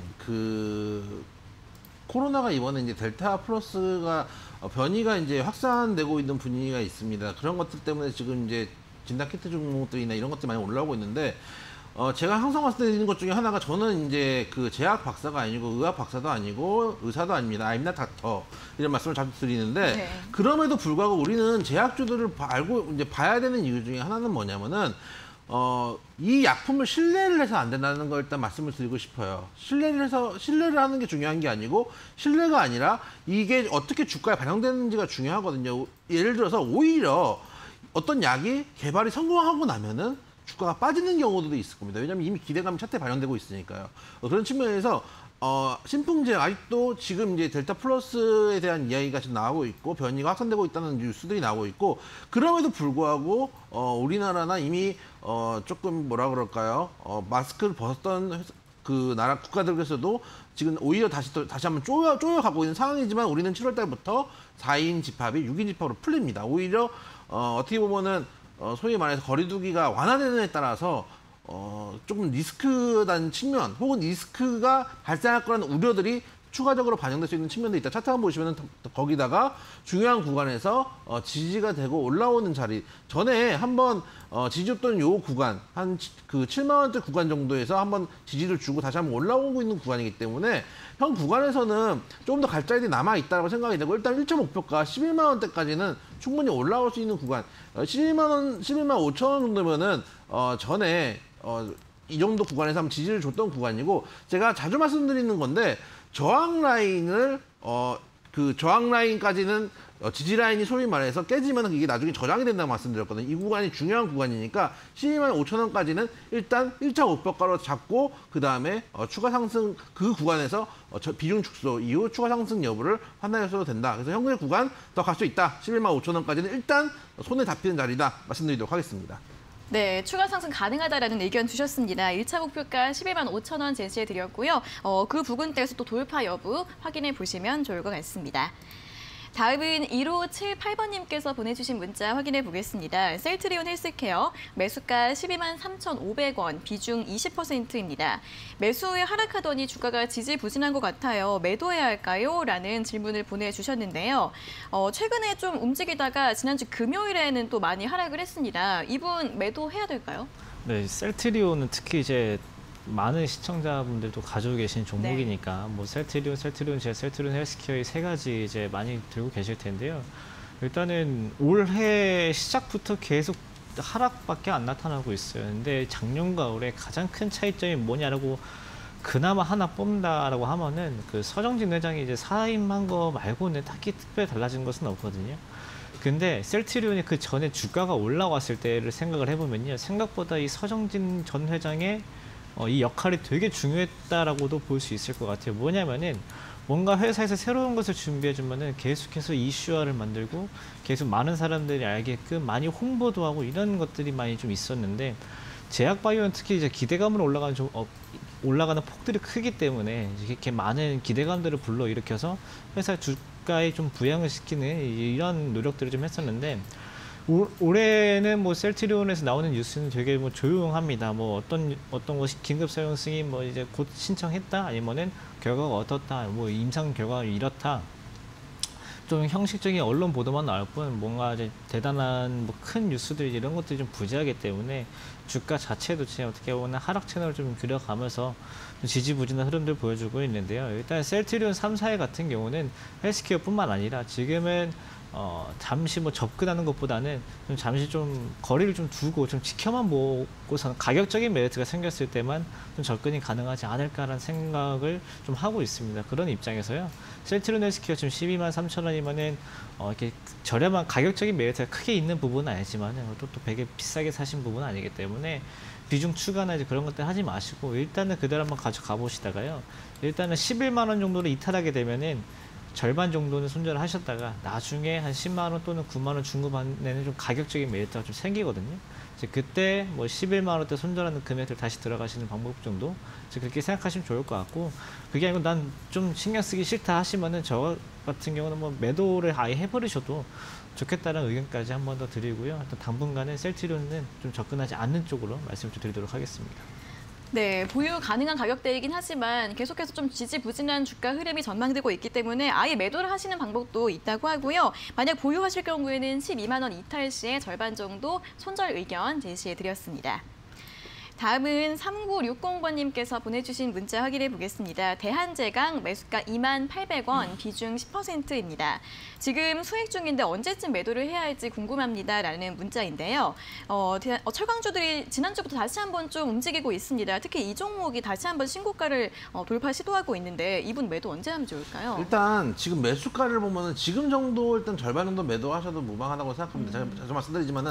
그 코로나가 이번에 이제 델타 플러스가 변이가 이제 확산되고 있는 분위기가 있습니다. 그런 것들 때문에 지금 이제 진단키트 종목들이나 이런 것들이 많이 올라오고 있는데, 어 제가 항상 말씀드리는 것 중에 하나가, 저는 이제 그 제약 박사가 아니고 의학 박사도 아니고 의사도 아닙니다. I'm not doctor 이런 말씀을 자주 드리는데, 네. 그럼에도 불구하고 우리는 제약주들을 알고 이제 봐야 되는 이유 중에 하나는 뭐냐면은, 어, 이 약품을 신뢰를 해서 안 된다는 걸 일단 말씀을 드리고 싶어요. 신뢰를 해서, 신뢰를 하는 게 중요한 게 아니고, 신뢰가 아니라 이게 어떻게 주가에 반영되는지가 중요하거든요. 예를 들어서 오히려 어떤 약이 개발이 성공하고 나면은 주가가 빠지는 경우도 있을 겁니다. 왜냐하면 이미 기대감이 차트에 반영되고 있으니까요. 어, 그런 측면에서 어, 신풍제 아직도 지금 이제 델타 플러스에 대한 이야기가 지금 나오고 있고, 변이가 확산되고 있다는 뉴스들이 나오고 있고, 그럼에도 불구하고 어, 우리나라나 이미 어, 조금 뭐라 그럴까요? 어, 마스크를 벗었던 회사, 그 나라 국가들에서도 지금 오히려 다시 또 다시 한번 쪼여 쪼여 가고 있는 상황이지만 우리는 칠월 달부터 사 인 집합이 육 인 집합으로 풀립니다. 오히려 어, 어떻게 보면은 어, 소위 말해서 거리두기가 완화되느냐에 따라서 어, 조금 리스크단 측면 혹은 리스크가 발생할 거라는 우려들이 추가적으로 반영될 수 있는 측면도 있다. 차트 한번 보시면은 거기다가 중요한 구간에서 어, 지지가 되고 올라오는 자리 전에 한번 어, 지지했던 요 구간 한 그 칠만 원대 구간 정도에서 한번 지지를 주고 다시 한번 올라오고 있는 구간이기 때문에 현 구간에서는 조금 더 갈 자리들이 남아 있다고 생각이 되고 일단 일 차 목표가 십일만 원대까지는 충분히 올라올 수 있는 구간 어, 십일만 원, 십일만 오천 원 정도면은 어, 전에 어, 이 정도 구간에서 한번 지지를 줬던 구간이고 제가 자주 말씀드리는 건데 저항 라인을 어 그 저항 라인까지는 어, 지지 라인이 소위 말해서 깨지면 이게 나중에 저장이 된다고 말씀드렸거든요. 이 구간이 중요한 구간이니까 십이만 오천 원까지는 일단 일 차 목표가로 잡고 그 다음에 어, 추가 상승 그 구간에서 어, 저, 비중 축소 이후 추가 상승 여부를 판단해서도 된다. 그래서 현금의 구간 더 갈 수 있다. 십일만 오천 원까지는 일단 손에 잡히는 자리다 말씀드리도록 하겠습니다. 네, 추가 상승 가능하다라는 의견 주셨습니다. 일 차 목표가 십일만 오천 원 제시해드렸고요. 어, 그 부근대에서 또 돌파 여부 확인해 보시면 좋을 것 같습니다. 다음은 일오칠팔 번님께서 보내주신 문자 확인해 보겠습니다. 셀트리온 헬스케어 매수가 십이만 삼천오백 원, 비중 이십 퍼센트입니다. 매수 후에 하락하더니 주가가 지지부진한 것 같아요. 매도해야 할까요? 라는 질문을 보내주셨는데요. 어, 최근에 좀 움직이다가 지난주 금요일에는 또 많이 하락을 했습니다. 이분 매도해야 될까요? 네, 셀트리온은 특히 이제 많은 시청자분들도 가지고 계신 종목이니까 네. 뭐 셀트리온, 셀트리온, 제 셀트리온 헬스케어 이 세 가지 이제 많이 들고 계실 텐데요. 일단은 올해 시작부터 계속 하락밖에 안 나타나고 있어요. 근데 작년과 올해 가장 큰 차이점이 뭐냐라고 그나마 하나 뽑는다라고 하면은 그 서정진 회장이 이제 사임한 거 말고는 딱히 특별히 달라진 것은 없거든요. 근데 셀트리온이 그 전에 주가가 올라왔을 때를 생각을 해보면요. 생각보다 이 서정진 전 회장의 어, 이 역할이 되게 중요했다라고도 볼 수 있을 것 같아요. 뭐냐면은 뭔가 회사에서 새로운 것을 준비해주면은 계속해서 이슈화를 만들고 계속 많은 사람들이 알게끔 많이 홍보도 하고 이런 것들이 많이 좀 있었는데 제약바이오는 특히 이제 기대감으로 올라가는 좀 어, 올라가는 폭들이 크기 때문에 이렇게 많은 기대감들을 불러일으켜서 회사 주가에 좀 부양을 시키는 이런 노력들을 좀 했었는데. 올, 올해는 뭐 셀트리온에서 나오는 뉴스는 되게 뭐 조용합니다. 뭐 어떤 어떤 것이 긴급 사용 승인 뭐 이제 곧 신청했다 아니면은 결과가 어떻다 뭐 임상 결과가 이렇다 좀 형식적인 언론 보도만 나올 뿐 뭔가 이제 대단한 뭐 큰 뉴스들 이런 것들이 좀 부재하기 때문에 주가 자체도 지금 어떻게 보면 하락 채널을 좀 그려가면서 지지부진한 흐름들 보여주고 있는데요. 일단 셀트리온 삼 사회 같은 경우는 헬스케어뿐만 아니라 지금은 어, 잠시 뭐 접근하는 것보다는 좀 잠시 좀 거리를 좀 두고 좀 지켜만 보고서 가격적인 메리트가 생겼을 때만 좀 접근이 가능하지 않을까라는 생각을 좀 하고 있습니다. 그런 입장에서요. 셀트리온 헬스케어 지금 십이만 삼천 원이면은 어, 이렇게 저렴한 가격적인 메리트가 크게 있는 부분은 아니지만 또, 또 되게 비싸게 사신 부분은 아니기 때문에 비중 추가나 이제 그런 것들 하지 마시고 일단은 그대로 한번 가져가 보시다가요. 일단은 십일만 원 정도로 이탈하게 되면은 절반 정도는 손절을 하셨다가 나중에 한 십만 원 또는 구만 원 중후반에는 좀 가격적인 메리트가 좀 생기거든요. 이제 그때 뭐 십일만 원대 손절하는 금액들 다시 들어가시는 방법 정도 이제 그렇게 생각하시면 좋을 것 같고 그게 아니고 난 좀 신경 쓰기 싫다 하시면은 저 같은 경우는 뭐 매도를 아예 해버리셔도 좋겠다는 의견까지 한 번 더 드리고요. 당분간은 셀트리온은 좀 접근하지 않는 쪽으로 말씀을 좀 드리도록 하겠습니다. 네, 보유 가능한 가격대이긴 하지만 계속해서 좀 지지부진한 주가 흐름이 전망되고 있기 때문에 아예 매도를 하시는 방법도 있다고 하고요. 만약 보유하실 경우에는 십이만 원 이탈 시에 절반 정도 손절 의견 제시해드렸습니다. 다음은 삼구육공 번님께서 보내주신 문자 확인해 보겠습니다. 대한제강 매수가 이만 팔백 원, 비중 십 퍼센트입니다. 지금 수익 중인데 언제쯤 매도를 해야 할지 궁금합니다. 라는 문자인데요. 어, 어, 철강주들이 지난주부터 다시 한번 좀 움직이고 있습니다. 특히 이 종목이 다시 한번 신고가를 어, 돌파 시도하고 있는데 이분 매도 언제 하면 좋을까요? 일단 지금 매수가를 보면은 지금 정도 일단 절반 정도 매도하셔도 무방하다고 생각합니다. 음. 제가 자주 말씀드리지만은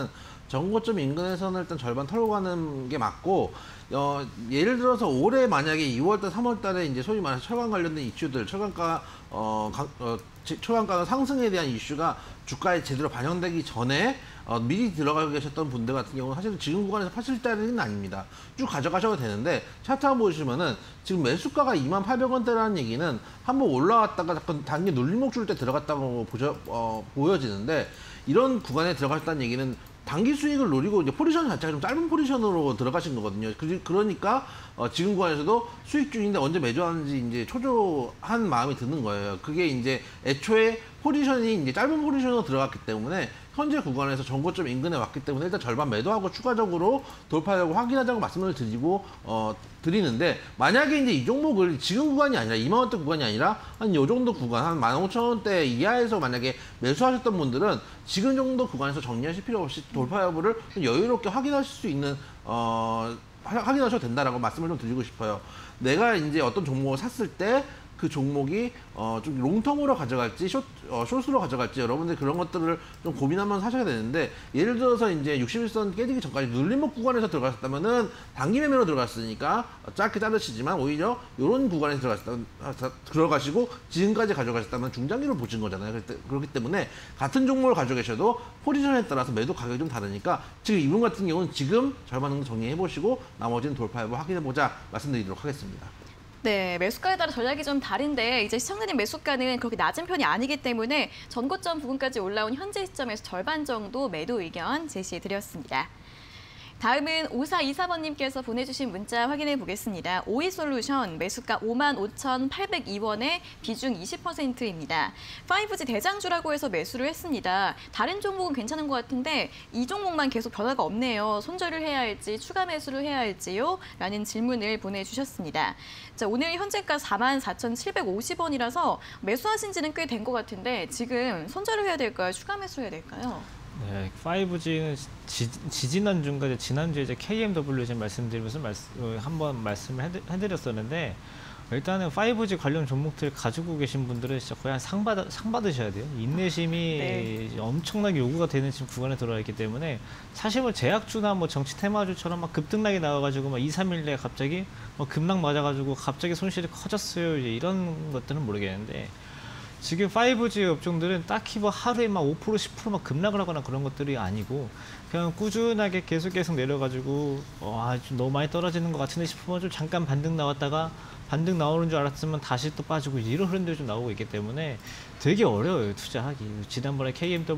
정고점 인근에서는 일단 절반 털고 가는 게 맞고, 어, 예를 들어서 올해 만약에 이월달, 삼월달에 이제 소위 말해서 철강 관련된 이슈들, 철강가, 어, 가, 어 철강가 상승에 대한 이슈가 주가에 제대로 반영되기 전에 어, 미리 들어가 계셨던 분들 같은 경우는 사실 지금 구간에서 파실 자리는 아닙니다. 쭉 가져가셔도 되는데, 차트 한번 보시면은 지금 매수가가 이만 팔백 원대라는 얘기는 한번 올라왔다가 잠깐 단기 눌림목 줄 때 들어갔다고 보셔, 어, 보여지는데, 이런 구간에 들어가셨다는 얘기는 단기 수익을 노리고 이제 포지션 자체가 좀 짧은 포지션으로 들어가신 거거든요. 그, 그러니까 어, 지금 구간에서도 수익 중인데 언제 매도하는지 이제 초조한 마음이 드는 거예요. 그게 이제 애초에 포지션이 이제 짧은 포지션으로 들어갔기 때문에 현재 구간에서 정고점 인근에 왔기 때문에 일단 절반 매도하고 추가적으로 돌파하려고 확인하자고 말씀을 드리고 어 드리는데, 만약에 이제 이 종목을 지금 구간이 아니라 이만 원대 구간이 아니라 한 요 정도 구간 한 만 오천 원대 이하에서 만약에 매수하셨던 분들은 지금 정도 구간에서 정리하실 필요 없이 돌파 여부를 여유롭게 확인하실 수 있는 어 확인하셔도 된다라고 말씀을 좀 드리고 싶어요. 내가 이제 어떤 종목을 샀을 때 그 종목이 어, 좀 롱텀으로 가져갈지 숏, 어, 숏으로 가져갈지 여러분들 그런 것들을 좀 고민하면서 하셔야 되는데, 예를 들어서 이제 육십일 선 깨지기 전까지 눌림목 구간에서 들어갔다면은 단기 매매로 들어갔으니까 짧게 자르시지만, 오히려 이런 구간에서 들어갔다, 들어가시고 지금까지 가져가셨다면 중장기로 보신 거잖아요. 그렇기 때문에 같은 종목을 가지고 계셔도 포지션에 따라서 매도 가격이 좀 다르니까 지금 이분 같은 경우는 지금 절반 정도 정리해 보시고 나머지는 돌파 여부 확인해 보자 말씀드리도록 하겠습니다. 네, 매수가에 따라 전략이 좀 다른데 이제 시청자님 매수가는 그렇게 낮은 편이 아니기 때문에 전고점 부근까지 올라온 현재 시점에서 절반 정도 매도 의견 제시해 드렸습니다. 다음은 오사이사 번님께서 보내주신 문자 확인해 보겠습니다. 오이솔루션 매수가 오만 오천팔백이 원에 비중 이십 퍼센트입니다. 파이브지 대장주라고 해서 매수를 했습니다. 다른 종목은 괜찮은 것 같은데 이 종목만 계속 변화가 없네요. 손절을 해야 할지 추가 매수를 해야 할지요? 라는 질문을 보내주셨습니다. 자, 오늘 현재가 사만 사천칠백오십 원이라서 매수하신 지는 꽤 된 것 같은데 지금 손절을 해야 될까요? 추가 매수를 해야 될까요? 네, 파이브지는 지, 지지난주인가 지난주에 이제 케이엠더블유 제 말씀드리면서 말씀, 어, 한번 말씀을 해드, 해드렸었는데, 일단은 파이브지 관련 종목들 가지고 계신 분들은 진짜 거의 한 상 받아, 상 받으셔야 돼요. 인내심이 네. 엄청나게 요구가 되는 지금 구간에 들어와 있기 때문에, 사실 뭐 제약주나 뭐 정치 테마주처럼 막 급등락이 나와가지고 막 이, 삼 일 내에 갑자기 뭐 급락 맞아가지고 갑자기 손실이 커졌어요. 이제 이런 것들은 모르겠는데, 지금 파이브지 업종들은 딱히 뭐 하루에 막 오 퍼센트, 십 퍼센트 막 급락을 하거나 그런 것들이 아니고, 그냥 꾸준하게 계속 계속 내려가지고, 어, 아, 좀 너무 많이 떨어지는 것 같은데 싶으면 좀 잠깐 반등 나왔다가, 반등 나오는 줄 알았으면 다시 또 빠지고, 이런 흐름들이 좀 나오고 있기 때문에 되게 어려워요, 투자하기. 지난번에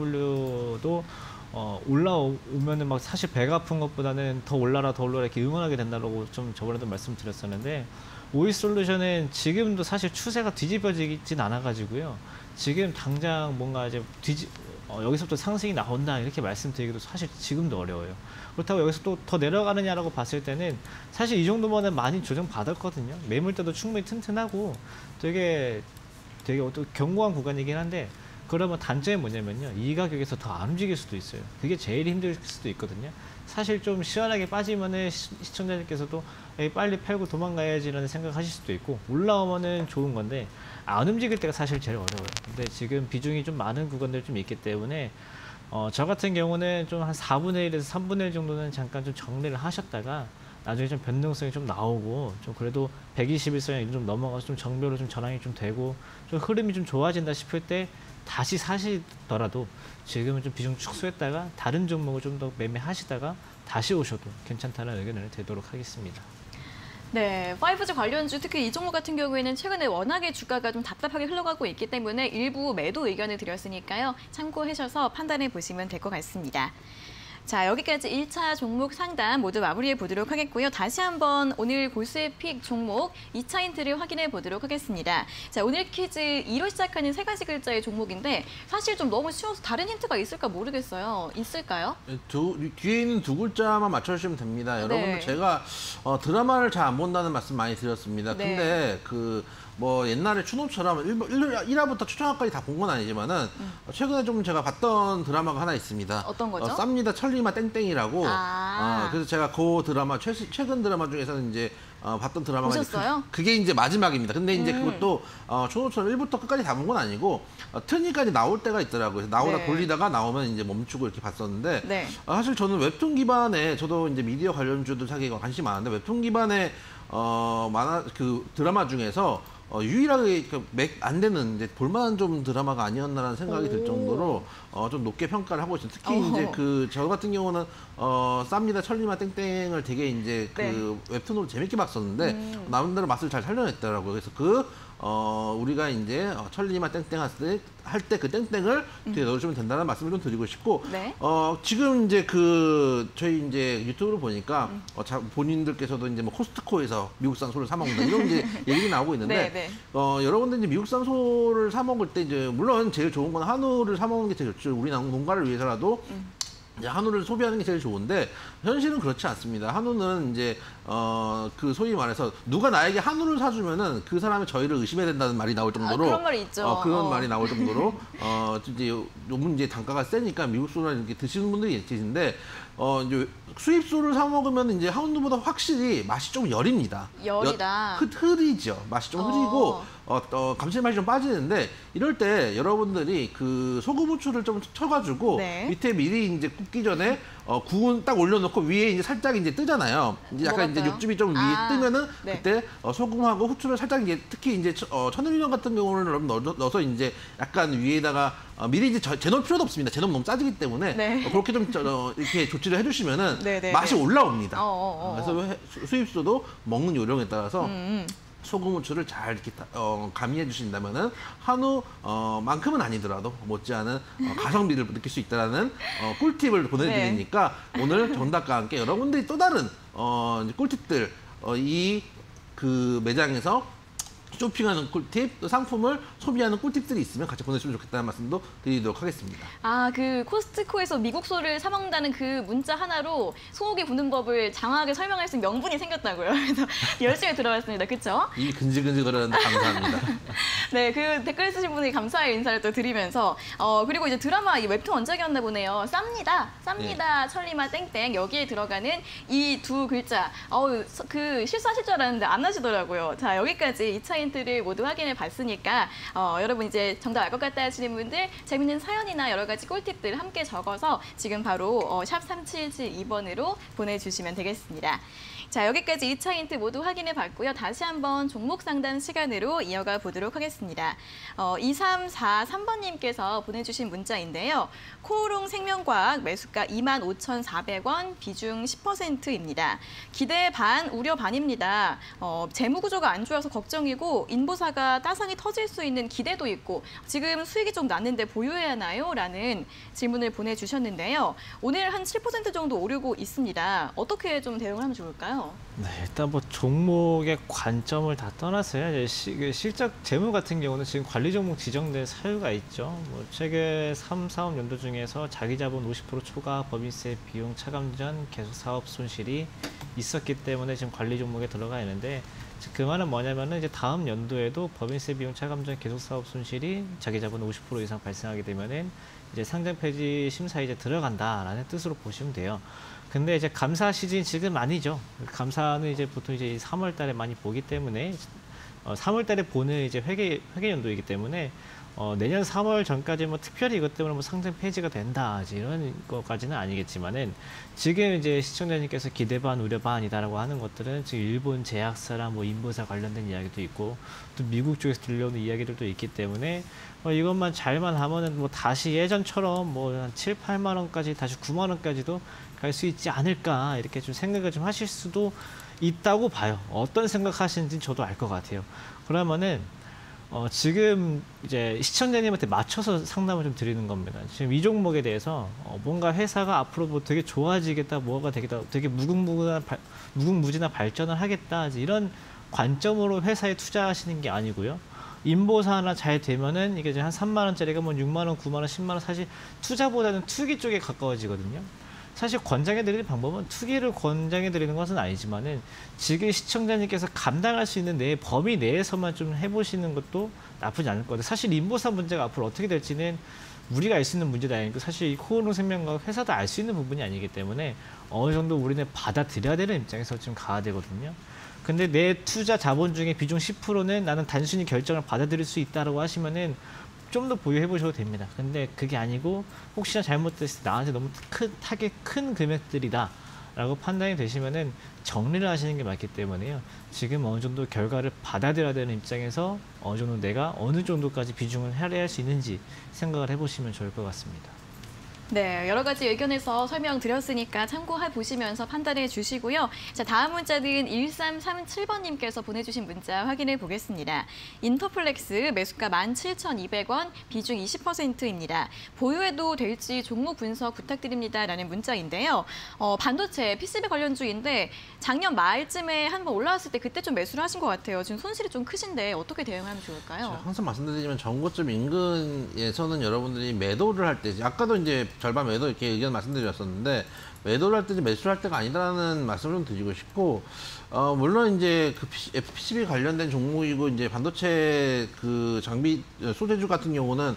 케이엠더블유도 어, 올라오면은 막 사실 배가 아픈 것보다는 더 올라라, 더 올라라 이렇게 응원하게 된다고 좀 저번에도 말씀드렸었는데, 오이솔루션은 지금도 사실 추세가 뒤집어지진 않아가지고요. 지금 당장 뭔가 이제 뒤집, 어, 여기서부터 상승이 나온다 이렇게 말씀드리기도 사실 지금도 어려워요. 그렇다고 여기서 또 더 내려가느냐라고 봤을 때는 사실 이 정도면은 많이 조정 받았거든요. 매물대도 충분히 튼튼하고 되게 되게 어떤 견고한 구간이긴 한데, 그러면 단점이 뭐냐면요, 이 가격에서 더 안 움직일 수도 있어요. 그게 제일 힘들 수도 있거든요. 사실 좀 시원하게 빠지면은 시청자님께서도 빨리 팔고 도망가야지라는 생각하실 수도 있고, 올라오면은 좋은 건데 안 움직일 때가 사실 제일 어려워요. 근데 지금 비중이 좀 많은 구간들이 좀 있기 때문에 어, 저 같은 경우는 좀 한 사분의 일에서 삼분의 일 정도는 잠깐 좀 정리를 하셨다가 나중에 좀 변동성이 좀 나오고, 좀 그래도 백이십일 선이 좀 넘어가서 좀 정배로 좀 전환이 좀 되고 좀 흐름이 좀 좋아진다 싶을 때 다시 사시더라도 지금은 좀 비중 축소했다가 다른 종목을 좀 더 매매하시다가 다시 오셔도 괜찮다는 의견을 드리도록 하겠습니다. 네, 파이브지 관련주 특히 이 종목 같은 경우에는 최근에 워낙에 주가가 좀 답답하게 흘러가고 있기 때문에 일부 매도 의견을 드렸으니까요. 참고하셔서 판단해 보시면 될 것 같습니다. 자, 여기까지 일 차 종목 상담 모두 마무리해 보도록 하겠고요. 다시 한번 오늘 고수의 픽 종목 이 차 힌트를 확인해 보도록 하겠습니다. 자, 오늘 퀴즈 이로 시작하는 세 가지 글자의 종목인데 사실 좀 너무 쉬워서 다른 힌트가 있을까 모르겠어요. 있을까요? 두, 뒤에 있는 두 글자만 맞춰주시면 됩니다. 여러분들 네. 제가 어, 드라마를 잘 안 본다는 말씀 많이 드렸습니다. 네. 근데 그 뭐 옛날에 추노처럼 일 화부터 초창화까지 다 본 건 아니지만은 음. 최근에 좀 제가 봤던 드라마가 하나 있습니다. 어떤 거죠? 어, 쌉니다 천리마 땡땡이라고. 아. 어, 그래서 제가 그 드라마 최, 최근 드라마 중에서는 이제 어, 봤던 드라마가 보셨어요? 그, 그게 이제 마지막입니다. 근데 이제 음. 그것도 어, 초노처럼 일부터 끝까지 다 본 건 아니고 어, 트니까지 나올 때가 있더라고요. 나오다 네. 돌리다가 나오면 이제 멈추고 이렇게 봤었는데 네. 어, 사실 저는 웹툰 기반의 저도 이제 미디어 관련주들 사기 관심이 많은데 웹툰 기반의 어, 만화 그 드라마 중에서 어, 유일하게 맥 안 되는 이제 볼만한 좀 드라마가 아니었나라는 생각이 오. 들 정도로 어, 좀 높게 평가를 하고 있습니다. 특히 어허. 이제 그 저 같은 경우는 어, 쌉니다 천리마 땡땡을 되게 이제 그 네. 웹툰으로 재밌게 봤었는데 음. 나름대로 맛을 잘 살려냈더라고요. 그래서 그 어, 우리가 이제 어, 천리마 땡땡 할 때 그 땡땡을 음. 뒤에 넣어주면 된다는 말씀을 좀 드리고 싶고 네. 어, 지금 이제 그 저희 이제 유튜브로 보니까 음. 어, 자, 본인들께서도 이제 뭐 코스트코에서 미국산 소를 사 먹는다 이런 이제 얘기가 나오고 있는데 네, 네. 어, 여러분들 이제 미국산 소를 사 먹을 때 이제 물론 제일 좋은 건 한우를 사 먹는 게 제일 좋죠. 우리 농가를 위해서라도. 음. 이제 한우를 소비하는 게 제일 좋은데 현실은 그렇지 않습니다. 한우는 이제 어, 그 소위 말해서 누가 나에게 한우를 사주면은 그 사람이 저희를 의심해야 된다는 말이 나올 정도로 아, 그런 말이 있죠. 어, 그런 어. 말이 말이 나올 정도로 어, 이제 너무 이제 단가가 세니까 미국 소를 이렇게 드시는 분들이 계신데 어, 이제 수입 소를 사 먹으면 이제 한우보다 확실히 맛이 좀 여립니다. 열이다. 여, 흐, 흐리죠. 맛이 좀 어. 흐리고 어, 어, 감칠맛이 좀 빠지는데 이럴 때 여러분들이 그 소금 후추를 좀 쳐가지고 네. 밑에 미리 이제 굽기 전에 어, 구운 딱 올려놓고 위에 이제 살짝 이제 뜨잖아요. 이제 약간 이제 뭐가요? 육즙이 좀 위에 아, 뜨면은 네. 그때 어, 소금하고 후추를 살짝 이제 특히 이제 천- 어, 천일염 같은 경우는 여러분 넣어, 넣어서 이제 약간 위에다가 어, 미리 이제 저- 재놓을 필요도 없습니다. 재놓으면 너무 짜지기 때문에 네. 어, 그렇게 좀 저, 어, 이렇게 조치를 해주시면은 네, 네, 맛이 네. 올라옵니다. 어, 어, 어, 그래서 해- 수- 수입소도 먹는 요령에 따라서 음. 소금 후추를 잘 이렇게 다- 어, 가미해 주신다면은 한우 어, 만큼은 아니더라도 못지않은 어, 가성비를 느낄 수 있다라는 어, 꿀팁을 보내드리니까 네. 오늘 정답과 함께 여러분들이 또 다른 어, 이제 꿀팁들 어, 이 그 매장에서 쇼핑하는 꿀팁, 또 상품을 소비하는 꿀팁들이 있으면 같이 보내주시면 좋겠다는 말씀도 드리도록 하겠습니다. 아, 그 코스트코에서 미국 소를 사 먹는다는 그 문자 하나로 소고기 굽는 법을 장황하게 설명할 수 있는 명분이 생겼다고요. 그래서 열심히 들어봤습니다. 그렇죠? 이 근질근질거리는데 감사합니다. 네, 그 댓글 쓰신 분이 감사의 인사를 또 드리면서 어 그리고 이제 드라마 이 웹툰 원작이었나 보네요. 쌉니다, 쌉니다, 천리마 땡땡 여기에 들어가는 이 두 글자. 어우 그 실수하실 줄 알았는데 안 하시더라고요. 자 여기까지 이 차 힌트를 모두 확인해 봤으니까 어, 여러분 이제 정답 알 것 같다 하시는 분들 재밌는 사연이나 여러 가지 꿀팁들 함께 적어서 지금 바로 어, 샵 삼칠칠이 번으로 보내주시면 되겠습니다. 자 여기까지 이 차 힌트 모두 확인해 봤고요. 다시 한번 종목 상담 시간으로 이어가 보도록 하겠습니다. 어, 이삼사삼 번님께서 보내주신 문자인데요. 코오롱 생명과학 매수가 이만 오천사백 원, 비중 십 퍼센트입니다. 기대 반, 우려 반입니다. 어, 재무 구조가 안 좋아서 걱정이고 인보사가 따상이 터질 수 있는 기대도 있고 지금 수익이 좀 났는데 보유해야 하나요? 라는 질문을 보내주셨는데요. 오늘 한 칠 퍼센트 정도 오르고 있습니다. 어떻게 좀 대응을 하면 좋을까요? 네, 일단 뭐 종목의 관점을 다 떠나서요. 이제 시, 그 실적 재무 같은 경우는 지금 관리 종목 지정된 사유가 있죠. 뭐 최근 삼, 사업 연도 중에서 자기 자본 오십 퍼센트 초과 법인세 비용 차감 전 계속 사업 손실이 있었기 때문에 지금 관리 종목에 들어가 있는데 그 말은 뭐냐면은 이제 다음 연도에도 법인세 비용 차감 전 계속 사업 손실이 자기 자본 오십 퍼센트 이상 발생하게 되면은 이제 상장 폐지 심사에 이제 들어간다라는 뜻으로 보시면 돼요. 근데 이제 감사 시즌 지금 아니죠. 감사는 이제 보통 이제 삼월 달에 많이 보기 때문에 어, 삼월 달에 보는 이제 회계 회계 연도이기 때문에 어, 내년 삼월 전까지 뭐 특별히 이것 때문에 뭐 상장 폐지가 된다 이런 것까지는 아니겠지만은 지금 이제 시청자님께서 기대 반 우려 반이다라고 하는 것들은 지금 일본 제약사랑 뭐 인보사 관련된 이야기도 있고 또 미국 쪽에서 들려오는 이야기들도 있기 때문에 어, 이것만 잘만 하면은 뭐 다시 예전처럼 뭐 한 칠, 팔만 원까지 다시 구만 원까지도 갈 수 있지 않을까 이렇게 좀 생각을 좀 하실 수도 있다고 봐요. 어떤 생각하시는지 저도 알 것 같아요. 그러면은 어, 지금 이제 시청자님한테 맞춰서 상담을 좀 드리는 겁니다. 지금 이 종목에 대해서 어, 뭔가 회사가 앞으로 뭐 되게 좋아지겠다, 뭐가 되겠다, 되게 무궁무진한 발, 무궁무진한 발전을 하겠다 이런 관점으로 회사에 투자하시는 게 아니고요. 인보사 하나 잘 되면은 이게 이제 한 삼만 원짜리가 뭐 육만 원, 구만 원, 십만 원 사실 투자보다는 투기 쪽에 가까워지거든요. 사실 권장해드리는 방법은 투기를 권장해드리는 것은 아니지만은 지금 시청자님께서 감당할 수 있는 내 범위 내에서만 좀 해보시는 것도 나쁘지 않을 것 같아요. 사실 인보사 문제가 앞으로 어떻게 될지는 우리가 알 수 있는 문제도 아니고 사실 이 코오롱생명과 회사도 알 수 있는 부분이 아니기 때문에 어느 정도 우리는 받아들여야 되는 입장에서 좀 가야 되거든요. 근데 내 투자 자본 중에 비중 십 퍼센트는 나는 단순히 결정을 받아들일 수 있다고 하시면은 좀 더 보유해 보셔도 됩니다. 근데 그게 아니고 혹시나 잘못됐을 때 나한테 너무 큰, 타겟 큰 금액들이다 라고 판단이 되시면은 정리를 하시는 게 맞기 때문에요. 지금 어느 정도 결과를 받아들여야 되는 입장에서 어느 정도 내가 어느 정도까지 비중을 할애할 수 있는지 생각을 해보시면 좋을 것 같습니다. 네, 여러 가지 의견에서 설명드렸으니까 참고해 보시면서 판단해 주시고요. 자, 다음 문자는 일삼삼칠 번님께서 보내주신 문자 확인해 보겠습니다. 인터플렉스 매수가 만 칠천이백 원, 비중 이십 퍼센트입니다. 보유해도 될지 종목 분석 부탁드립니다. 라는 문자인데요. 어, 반도체, 피씨비 관련주인데 작년 말쯤에 한번 올라왔을 때 그때 좀 매수를 하신 것 같아요. 지금 손실이 좀 크신데 어떻게 대응하면 좋을까요? 항상 말씀드리지만 전고점 인근에서는 여러분들이 매도를 할 때, 아까도 이제 절반 매도 이렇게 의견 말씀드렸었는데 매도를 할 때 매수를 할 때가 아니라는 말씀을 좀 드리고 싶고, 어 물론 이제 그 에프피씨비 관련된 종목이고 이제 반도체 그 장비 소재주 같은 경우는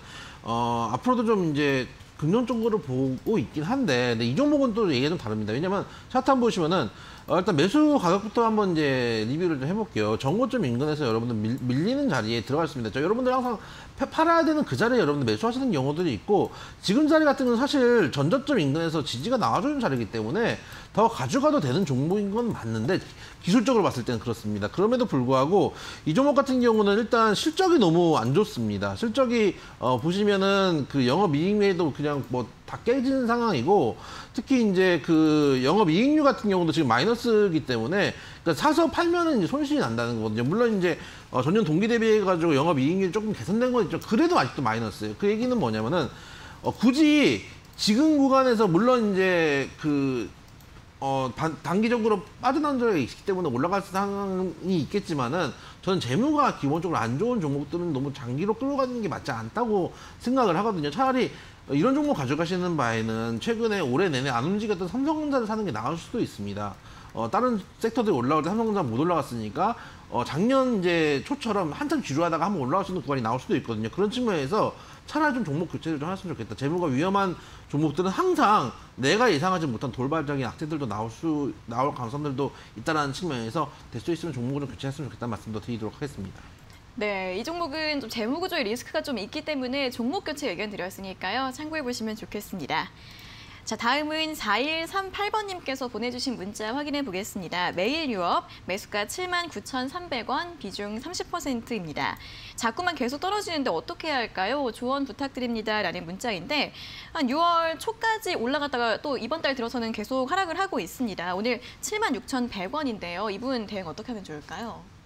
어 앞으로도 좀 이제 긍정적으로 보고 있긴 한데, 근데 이 종목은 또 얘기가 좀 다릅니다. 왜냐면 차트 한번 보시면은 어, 일단 매수 가격부터 한번 이제 리뷰를 좀 해볼게요. 정고점 인근에서 여러분들 밀, 밀리는 자리에 들어가 있습니다. 저 여러분들 항상 팔아야 되는 그 자리에 여러분들 매수하시는 경우들이 있고, 지금 자리 같은 건 사실 전저점 인근에서 지지가 나와주는 자리이기 때문에 더 가져가도 되는 종목인 건 맞는데 기술적으로 봤을 때는 그렇습니다. 그럼에도 불구하고 이 종목 같은 경우는 일단 실적이 너무 안 좋습니다. 실적이 어, 보시면은 그 영업이익 외에도 그냥 뭐 다 깨지는 상황이고, 특히 이제 그 영업이익률 같은 경우도 지금 마이너스이기 때문에 그러니까 사서 팔면은 이제 손실이 난다는 거거든요. 물론 이제 어, 전년 동기 대비해 가지고 영업이익률이 조금 개선된 건 있죠. 그래도 아직도 마이너스예요. 그 얘기는 뭐냐면은 어, 굳이 지금 구간에서 물론 이제 그 어, 단, 단기적으로 빠져나온 적이 있기 때문에 올라갈 상황이 있겠지만은 저는 재무가 기본적으로 안 좋은 종목들은 너무 장기로 끌고 가는 게 맞지 않다고 생각을 하거든요. 차라리 이런 종목 가져가시는 바에는 최근에 올해 내내 안 움직였던 삼성전자를 사는 게 나을 수도 있습니다. 어, 다른 섹터들이 올라올 때 삼성전자 못 올라갔으니까 어, 작년 이제 초처럼 한참 지루하다가 한번 올라올 수 있는 구간이 나올 수도 있거든요. 그런 측면에서 차라리 좀 종목 교체를 좀 했으면 좋겠다. 재무가 위험한 종목들은 항상 내가 예상하지 못한 돌발적인 악재들도 나올 수 나올 가능성들도 있다는 측면에서 될 수 있으면 종목을 좀 교체했으면 좋겠다는 말씀도 드리도록 하겠습니다. 네, 이 종목은 좀 재무 구조의 리스크가 좀 있기 때문에 종목 교체 의견 드렸으니까요. 참고해 보시면 좋겠습니다. 자, 다음은 사일삼팔 번님께서 보내주신 문자 확인해 보겠습니다. 매일 유업, 매수가 칠만 구천삼백 원, 비중 삼십 퍼센트입니다. 자꾸만 계속 떨어지는데 어떻게 해야 할까요? 조언 부탁드립니다. 라는 문자인데, 한 유월 초까지 올라갔다가 또 이번 달 들어서는 계속 하락을 하고 있습니다. 오늘 칠만 육천백 원인데요. 이분 대응 어떻게 하면 좋을까요?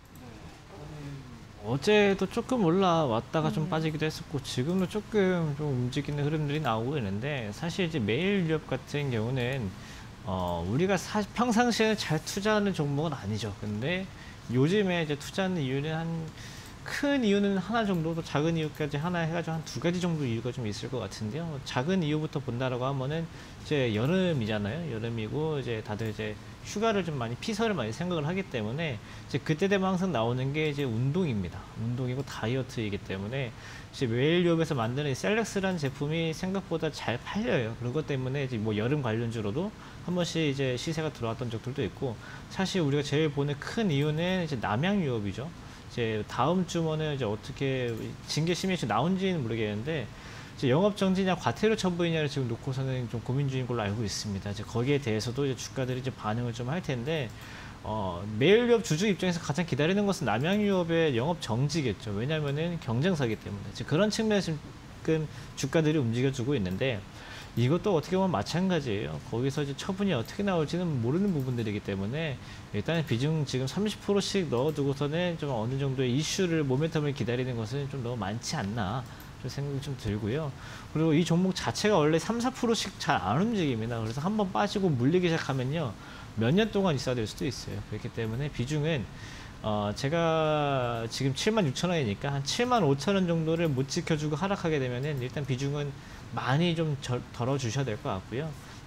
어제도 조금 올라왔다가 좀 빠지기도 했었고, 지금도 조금 좀 움직이는 흐름들이 나오고 있는데, 사실 이제 매일 유업 같은 경우는 어, 우리가 사, 평상시에는 잘 투자하는 종목은 아니죠. 근데 요즘에 이제 투자하는 이유는 한 큰 이유는 하나 정도, 또 작은 이유까지 하나 해가지고 한 두 가지 정도 이유가 좀 있을 것 같은데요. 작은 이유부터 본다라고 하면은 이제 여름이잖아요. 여름이고 이제 다들 이제 휴가를 좀 많이 피서를 많이 생각을 하기 때문에 이제 그때 되면 항상 나오는 게 이제 운동입니다. 운동이고 다이어트이기 때문에 이제 매일유업에서 만드는 셀렉스라는 제품이 생각보다 잘 팔려요. 그것 때문에 이제 뭐 여름 관련주로도 한 번씩 이제 시세가 들어왔던 적들도 있고, 사실 우리가 제일 보는 큰 이유는 이제 남양유업이죠. 이제 다음 주면은 이제 어떻게 징계 심의시 나온지는 모르겠는데, 이제 영업 정지냐 과태료 처분이냐를 지금 놓고서는 좀 고민 중인 걸로 알고 있습니다. 이제 거기에 대해서도 이제 주가들이 이제 반응을 좀 할 텐데, 어, 매일유업 주주 입장에서 가장 기다리는 것은 남양유업의 영업 정지겠죠. 왜냐하면은 경쟁사기 때문에. 이제 그런 측면에서 지금 주가들이 움직여주고 있는데, 이것도 어떻게 보면 마찬가지예요. 거기서 이제 처분이 어떻게 나올지는 모르는 부분들이기 때문에 일단 비중 지금 삼십 퍼센트씩 넣어두고서는 좀 어느 정도의 이슈를, 모멘텀을 기다리는 것은 좀 너무 많지 않나 좀 생각이 좀 들고요. 그리고 이 종목 자체가 원래 삼, 사 퍼센트씩 잘 안 움직입니다. 그래서 한번 빠지고 물리기 시작하면요, 몇 년 동안 있어야 될 수도 있어요. 그렇기 때문에 비중은 어, 제가 지금 칠만 육천 원이니까 한 칠만 오천 원 정도를 못 지켜주고 하락하게 되면은 일단 비중은 많이 좀 절, 덜어주셔야 될 것 같고요.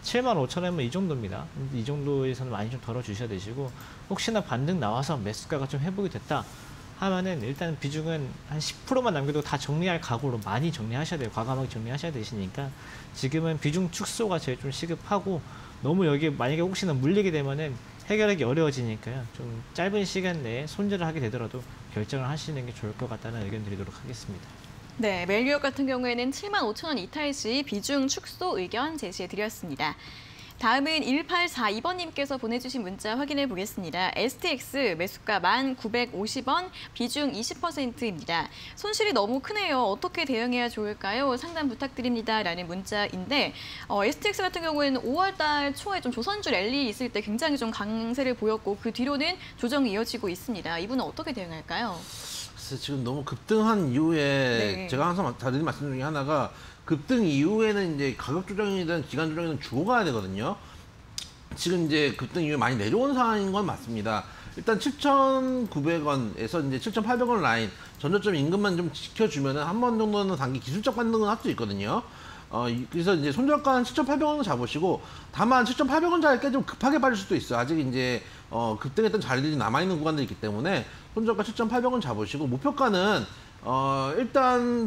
칠만 오천 원이면 이 정도입니다. 이 정도에서는 많이 좀 덜어주셔야 되시고 혹시나 반등 나와서 매수가가 좀 회복이 됐다 하면은 일단 비중은 한 십 퍼센트만 남겨도 다 정리할 각오로 많이 정리하셔야 돼요. 과감하게 정리하셔야 되시니까 지금은 비중 축소가 제일 좀 시급하고 너무 여기 만약에 혹시나 물리게 되면은 해결하기 어려워지니까요. 좀 짧은 시간 내에 손절을 하게 되더라도 결정을 하시는 게 좋을 것 같다는 의견 드리도록 하겠습니다. 네, 멜리옥 같은 경우에는 칠만 오천 원 이탈 시 비중 축소 의견 제시해 드렸습니다. 다음은 일팔사이 번님께서 보내주신 문자 확인해 보겠습니다. 에스티엑스 매수가 만 구백오십 원, 비중 이십 퍼센트입니다. 손실이 너무 크네요. 어떻게 대응해야 좋을까요? 상담 부탁드립니다. 라는 문자인데 어, 에스티엑스 같은 경우에는 오월 달 초에 좀 조선주 랠리 있을 때 굉장히 좀 강세를 보였고 그 뒤로는 조정이 이어지고 있습니다. 이분은 어떻게 대응할까요? 글쎄, 지금 너무 급등한 이후에 네. 제가 항상 드리는 말씀 중에 하나가 급등 이후에는 이제 가격 조정이든 기간 조정이든 주고 가야 되거든요. 지금 이제 급등 이후에 많이 내려온 상황인 건 맞습니다. 일단 칠천구백 원에서 이제 칠천팔백 원 라인 전저점 임금만 좀 지켜주면은 한 번 정도는 단기 기술적 반등은 할 수 있거든요. 어, 그래서 이제 손절가는 칠천팔백 원을 잡으시고 다만 칠천팔백 원짜리께 좀 급하게 빠질 수도 있어요. 아직 이제 어, 급등했던 자리들이 남아있는 구간들이 있기 때문에 손절가 칠천팔백 원 잡으시고 목표가는 어, 일단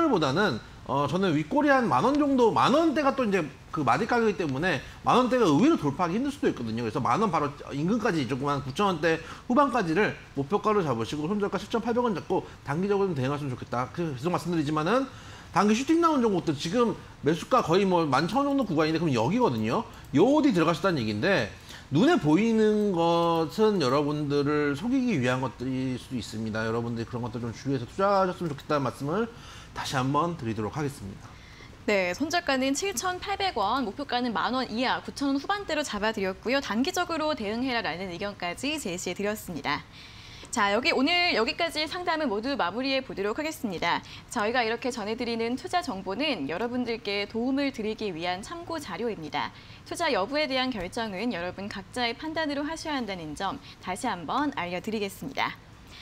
본절보다는 어, 저는 윗골이 한 만 원 정도, 만 원대가 또 이제 그 마디 가격이기 때문에 만 원대가 의외로 돌파하기 힘들 수도 있거든요. 그래서 만 원 바로 인근까지 조금 구천 원대 후반까지를 목표가로 잡으시고 손절가 칠천팔백 원 잡고 단기적으로 좀 대응하시면 좋겠다. 계속 말씀드리지만은 단기 슈팅 나온 종목도 지금 매수가 거의 뭐 만 천 원 정도 구간인데 그럼 여기거든요. 요 어디 들어가셨다는 얘기인데 눈에 보이는 것은 여러분들을 속이기 위한 것들일 수도 있습니다. 여러분들이 그런 것들 좀 주의해서 투자하셨으면 좋겠다는 말씀을 다시 한번 드리도록 하겠습니다. 네, 손절가는 칠천팔백 원, 목표가는 만 원 이하, 구천 원 후반대로 잡아드렸고요. 단기적으로 대응해라라는 의견까지 제시해드렸습니다. 자, 여기 오늘 여기까지 상담을 모두 마무리해 보도록 하겠습니다. 저희가 이렇게 전해드리는 투자 정보는 여러분들께 도움을 드리기 위한 참고 자료입니다. 투자 여부에 대한 결정은 여러분 각자의 판단으로 하셔야 한다는 점 다시 한번 알려드리겠습니다.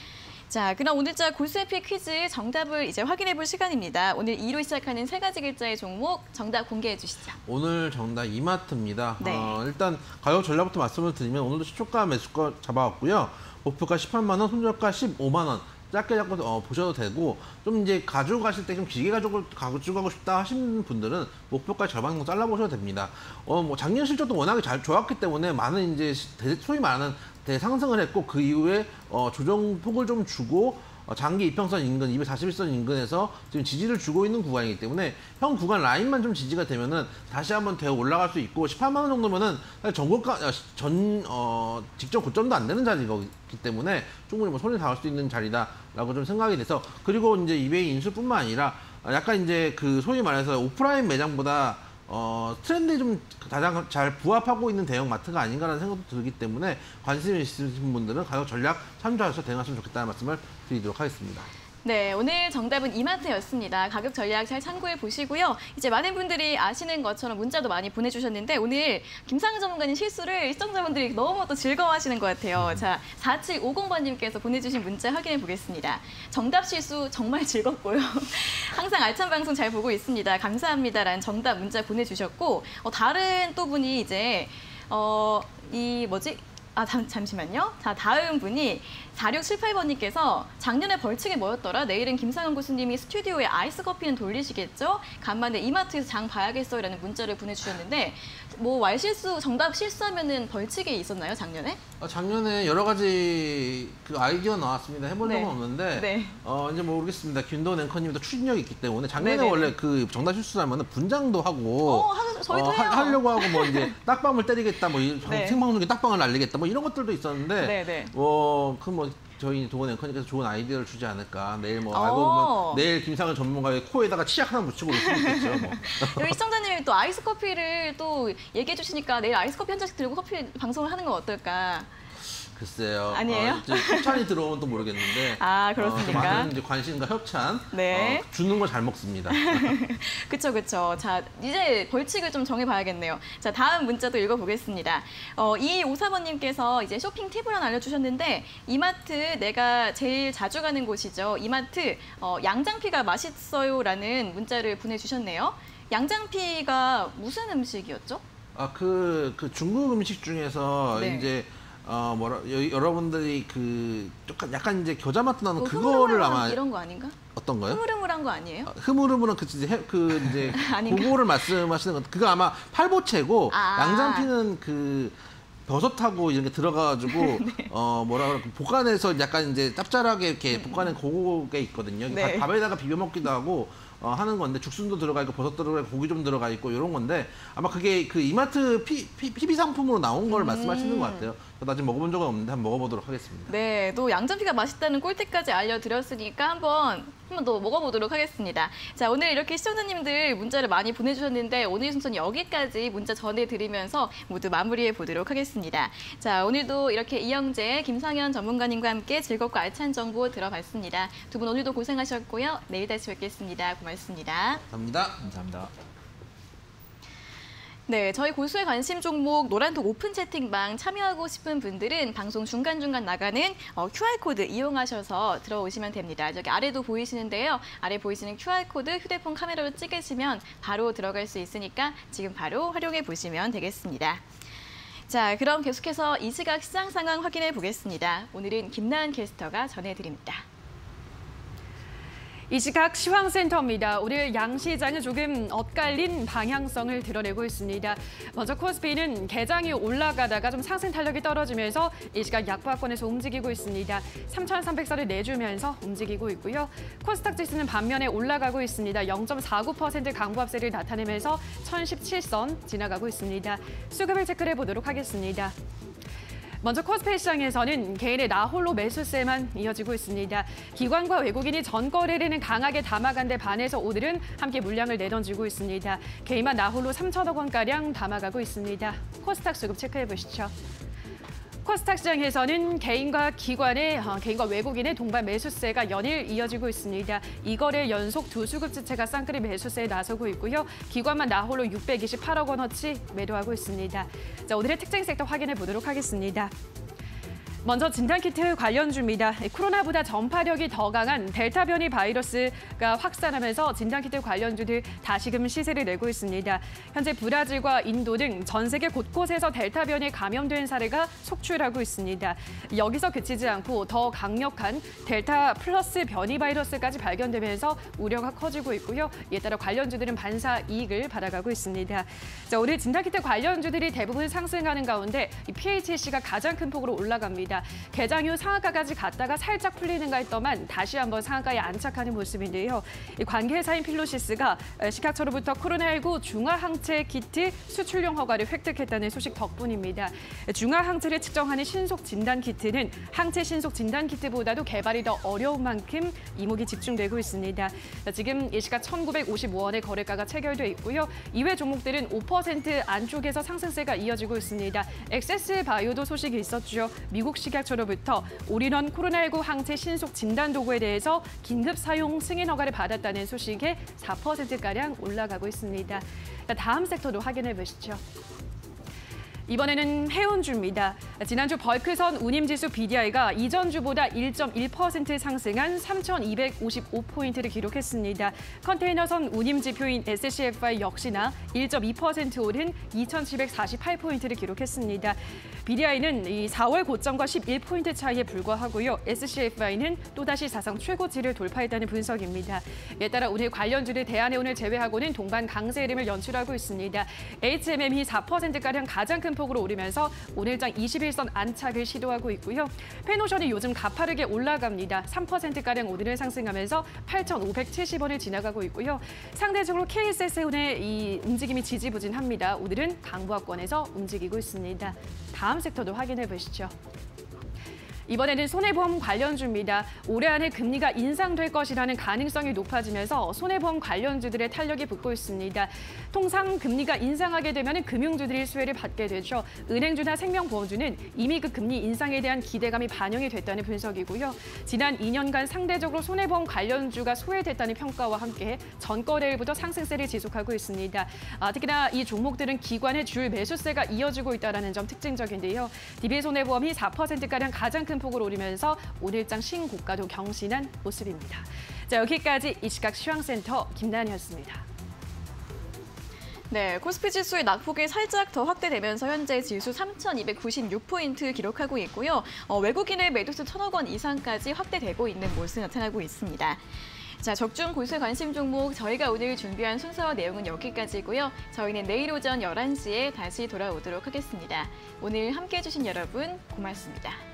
자, 그럼 오늘자 골수에피 퀴즈 정답을 이제 확인해 볼 시간입니다. 오늘 이로 시작하는 세 가지 글자의 종목 정답 공개해 주시죠. 오늘 정답 이마트입니다. 네. 어, 일단 가격 전략부터 말씀을 드리면 오늘도 시초가 매수가 잡아왔고요. 목표가 십팔만 원, 손절가 십오만 원. 짧게 잡고 어, 보셔도 되고 좀 이제 가져가실 때 좀 길게 가지고 가져가고 싶다 하시는 분들은 목표가 절반 정도 잘라보셔도 됩니다. 어, 뭐 작년 실적도 워낙에 잘 좋았기 때문에 많은 이제 대, 소위 말하는 대상승을 했고 그 이후에 어, 조정폭을 좀 주고 어, 장기 이평선 인근 이백사십일 선 인근에서 지금 지지를 주고 있는 구간이기 때문에 형 구간 라인만 좀 지지가 되면은 다시 한번 더 올라갈 수 있고 십팔만 원 정도면은 전고가 전 어, 직전 고점도 안 되는 자리이기 때문에 충분히 뭐 손에 닿을 수 있는 자리다라고 좀 생각이 돼서 그리고 이제 이베이 인수뿐만 아니라 약간 이제 그 소위 말해서 오프라인 매장보다 어, 트렌드에 좀 가장 잘 부합하고 있는 대형 마트가 아닌가라는 생각도 들기 때문에 관심 있으신 분들은 가격 전략 참조하셔서 대응하시면 좋겠다는 말씀을 드리도록 하겠습니다. 네, 오늘 정답은 이마트였습니다. 가격 전략 잘 참고해 보시고요. 이제 많은 분들이 아시는 것처럼 문자도 많이 보내주셨는데 오늘 김상은 전문가님 실수를 시청자분들이 너무 또 즐거워하시는 것 같아요. 음. 자, 사칠오공 번님께서 보내주신 문자 확인해 보겠습니다. 정답 실수 정말 즐겁고요. 항상 알찬 방송 잘 보고 있습니다. 감사합니다라는 정답 문자 보내주셨고 어, 다른 또 분이 이제 어, 이 뭐지? 아, 잠, 잠시만요. 자, 다음 분이 사육칠팔 번님께서 작년에 벌칙이 뭐였더라? 내일은 김상은 교수님이 스튜디오에 아이스 커피는 돌리시겠죠? 간만에 이마트에서 장 봐야겠어요. 라는 문자를 보내주셨는데 뭐 말실수, 정답 실수하면은 벌칙이 있었나요? 작년에? 어, 작년에 여러 가지 그 아이디어 나왔습니다. 해본 적은 네. 없는데 네. 어, 이제 모르겠습니다. 김도원 앵커님도 추진력이 있기 때문에 작년에 네네네. 원래 그 정답 실수하면 분장도 하고 어, 하- 저희도 해요. 하, 하려고 하고 뭐 이제 딱밤을 때리겠다, 뭐 이- 네. 생방송에 딱밤을 날리겠다, 뭐 이런 것들도 있었는데 네네. 어, 그 뭐 저희 도원 앵커님께서 좋은 아이디어를 주지 않을까. 내일 뭐 어. 알고 보면 내일 김상은 전문가의 코에다가 치약 하나 묻히고 올 수도 있겠죠. 뭐. 여기 시청자님이 또 아이스 커피를 또 얘기해 주시니까 내일 아이스 커피 한 잔씩 들고 커피 방송을 하는 건 어떨까? 글쎄요. 아니에요? 어, 이제 협찬이 들어오면 또 모르겠는데. 아, 그렇습니까? 어, 많은 이제 관심과 협찬. 네. 어, 주는 거 잘 먹습니다. 그쵸, 그쵸. 자, 이제 벌칙을 좀 정해봐야겠네요. 자, 다음 문자도 읽어보겠습니다. 어, 이오사 번님께서 이제 쇼핑 팁을 하나 알려주셨는데, 이마트 내가 제일 자주 가는 곳이죠. 이마트, 어, 양장피가 맛있어요. 라는 문자를 보내주셨네요. 양장피가 무슨 음식이었죠? 아, 그, 그 중국 음식 중에서 네. 이제 어 뭐라 여, 여러분들이 그 약간, 약간 이제 겨자 맛 나는 뭐 그거를 아마 이런 거 아닌가? 어떤 거요? 흐물흐물한 거 아니에요? 아, 흐물흐물한 그 이제 해- 그 이제 아닌가? 그거를 말씀하시는 거 그거 아마 팔보채고 아. 양장피는 그 버섯하고 이런 게 들어가가지고 네. 어 뭐라 그럴까 볶아내서 약간 이제 짭짤하게 이렇게 볶아낸 그게 있거든요. 음. 네. 밥- 밥에다가 비벼 먹기도 하고 어, 하는 건데 죽순도 들어가 있고 버섯 들어가 있고 고기 좀 들어가 있고 이런 건데 아마 그게 그 이마트 피, 피, 피비 상품으로 나온 걸 음. 말씀하시는 것 같아요. 저도 아직 먹어본 적은 없는데 한번 먹어보도록 하겠습니다. 네, 또 양장피가 맛있다는 꿀팁까지 알려드렸으니까 한번 한번 더 먹어보도록 하겠습니다. 자, 오늘 이렇게 시청자님들 문자를 많이 보내주셨는데 오늘 순서는 여기까지 문자 전해드리면서 모두 마무리해 보도록 하겠습니다. 자, 오늘도 이렇게 이영재, 김상현 전문가님과 함께 즐겁고 알찬 정보 들어봤습니다. 두 분 오늘도 고생하셨고요. 내일 다시 뵙겠습니다. 고맙습니다. 감사합니다. 감사합니다. 네, 저희 고수의 관심 종목 노란톡 오픈 채팅방 참여하고 싶은 분들은 방송 중간중간 나가는 어, 큐알코드 이용하셔서 들어오시면 됩니다. 저기 아래도 보이시는데요. 아래 보이시는 큐알코드 휴대폰 카메라로 찍으시면 바로 들어갈 수 있으니까 지금 바로 활용해 보시면 되겠습니다. 자, 그럼 계속해서 이 시각 시장 상황 확인해 보겠습니다. 오늘은 김나은 캐스터가 전해드립니다. 이 시각 시황센터입니다. 오늘 양시장은 조금 엇갈린 방향성을 드러내고 있습니다. 먼저 코스피는 개장이 올라가다가 좀 상승 탄력이 떨어지면서 이 시각 약보합권에서 움직이고 있습니다. 삼천삼백 선을 내주면서 움직이고 있고요. 코스닥 지수는 반면에 올라가고 있습니다. 영 점 사구 퍼센트 강보합세를 나타내면서 천십칠 선 지나가고 있습니다. 수급을 체크해 보도록 하겠습니다. 먼저 코스피 시장에서는 개인의 나홀로 매수세만 이어지고 있습니다. 기관과 외국인이 전 거래량은 강하게 담아간 데 반해서 오늘은 함께 물량을 내던지고 있습니다. 개인만 나홀로 삼천억 원가량 담아가고 있습니다. 코스닥 수급 체크해 보시죠. 코스닥 시장에서는 개인과 기관의 어, 개인과 외국인의 동반 매수세가 연일 이어지고 있습니다. 이 거래 연속 두 수급 지체가 쌍끌이 매수세에 나서고 있고요. 기관만 나홀로 육백이십팔억 원어치 매도하고 있습니다. 자, 오늘의 특징 섹터 확인해 보도록 하겠습니다. 먼저 진단키트 관련주입니다. 코로나보다 전파력이 더 강한 델타 변이 바이러스가 확산하면서 진단키트 관련주들 다시금 시세를 내고 있습니다. 현재 브라질과 인도 등 전 세계 곳곳에서 델타 변이에 감염된 사례가 속출하고 있습니다. 여기서 그치지 않고 더 강력한 델타 플러스 변이 바이러스까지 발견되면서 우려가 커지고 있고요. 이에 따라 관련주들은 반사 이익을 받아가고 있습니다. 자, 오늘 진단키트 관련주들이 대부분 상승하는 가운데 피에이치씨가 가장 큰 폭으로 올라갑니다. 개장 후 상한가까지 갔다가 살짝 풀리는가 했더만 다시 한번 상한가에 안착하는 모습인데요. 이 관계사인 필로시스가 식약처로부터 코로나십구 중화항체 키트 수출용 허가를 획득했다는 소식 덕분입니다. 중화항체를 측정하는 신속 진단 키트는 항체 신속 진단 키트보다도 개발이 더 어려운 만큼 이목이 집중되고 있습니다. 지금 이 시각 천구백오십오 원의 거래가가 체결돼 있고요. 이외 종목들은 오 퍼센트 안쪽에서 상승세가 이어지고 있습니다. 엑세스 바이오도 소식이 있었죠. 미국 식약처로부터 올인원 코로나십구 항체 신속 진단 도구에 대해서 긴급 사용 승인 허가를 받았다는 소식에 사 퍼센트가량 올라가고 있습니다. 다음 섹터도 확인해 보시죠. 이번에는 해운주입니다. 지난주 벌크선 운임지수 비디아이가 이전 주보다 일 점 일 퍼센트 상승한 삼천이백오십오 포인트를 기록했습니다. 컨테이너선 운임지표인 에스씨에프아이 역시나 일 점 이 퍼센트 오른 이천칠백사십팔 포인트를 기록했습니다. 비디아이는 이 사월 고점과 십일 포인트 차이에 불과하고요. 에스씨에프아이는 또다시 사상 최고치를 돌파했다는 분석입니다. 이에 따라 오늘 관련주를 대한해운을 제외하고는 동반 강세 흐름을 연출하고 있습니다. 에이치엠엠이 사 퍼센트가량 가장 큰 폭으로 오르면서 오늘장 이십일 선 안착을 시도하고 있고요. 페노션이 요즘 가파르게 올라갑니다. 삼 퍼센트가량 오늘을 상승하면서 팔천오백칠십 원을 지나가고 있고요. 상대적으로 케이에스에스해운의 이 움직임이 지지부진합니다. 오늘은 강보합권에서 움직이고 있습니다. 다음 섹터도 확인해 보시죠. 이번에는 손해보험 관련주입니다. 올해 안에 금리가 인상될 것이라는 가능성이 높아지면서 손해보험 관련주들의 탄력이 붙고 있습니다. 통상 금리가 인상하게 되면 금융주들이 수혜를 받게 되죠. 은행주나 생명보험주는 이미 그 금리 인상에 대한 기대감이 반영이 됐다는 분석이고요. 지난 이 년간 상대적으로 손해보험 관련주가 소외됐다는 평가와 함께 전거래일부터 상승세를 지속하고 있습니다. 아, 특히나 이 종목들은 기관의 줄 매수세가 이어지고 있다는 점 특징적인데요. 디비손해보험이 사 퍼센트가량 가장 큰 폭으로 오르면서 오늘장 신고가도 경신한 모습입니다. 자, 여기까지 이 시각 시황센터 김나은이었습니다. 네, 코스피 지수의 낙폭이 살짝 더 확대되면서 현재 지수 삼천이백구십육 포인트 기록하고 있고요. 어, 외국인의 매도수 천억 원 이상까지 확대되고 있는 모습 나타나고 있습니다. 자, 적중 골세 관심 종목 저희가 오늘 준비한 순서와 내용은 여기까지고요. 저희는 내일 오전 열한 시에 다시 돌아오도록 하겠습니다. 오늘 함께해 주신 여러분 고맙습니다.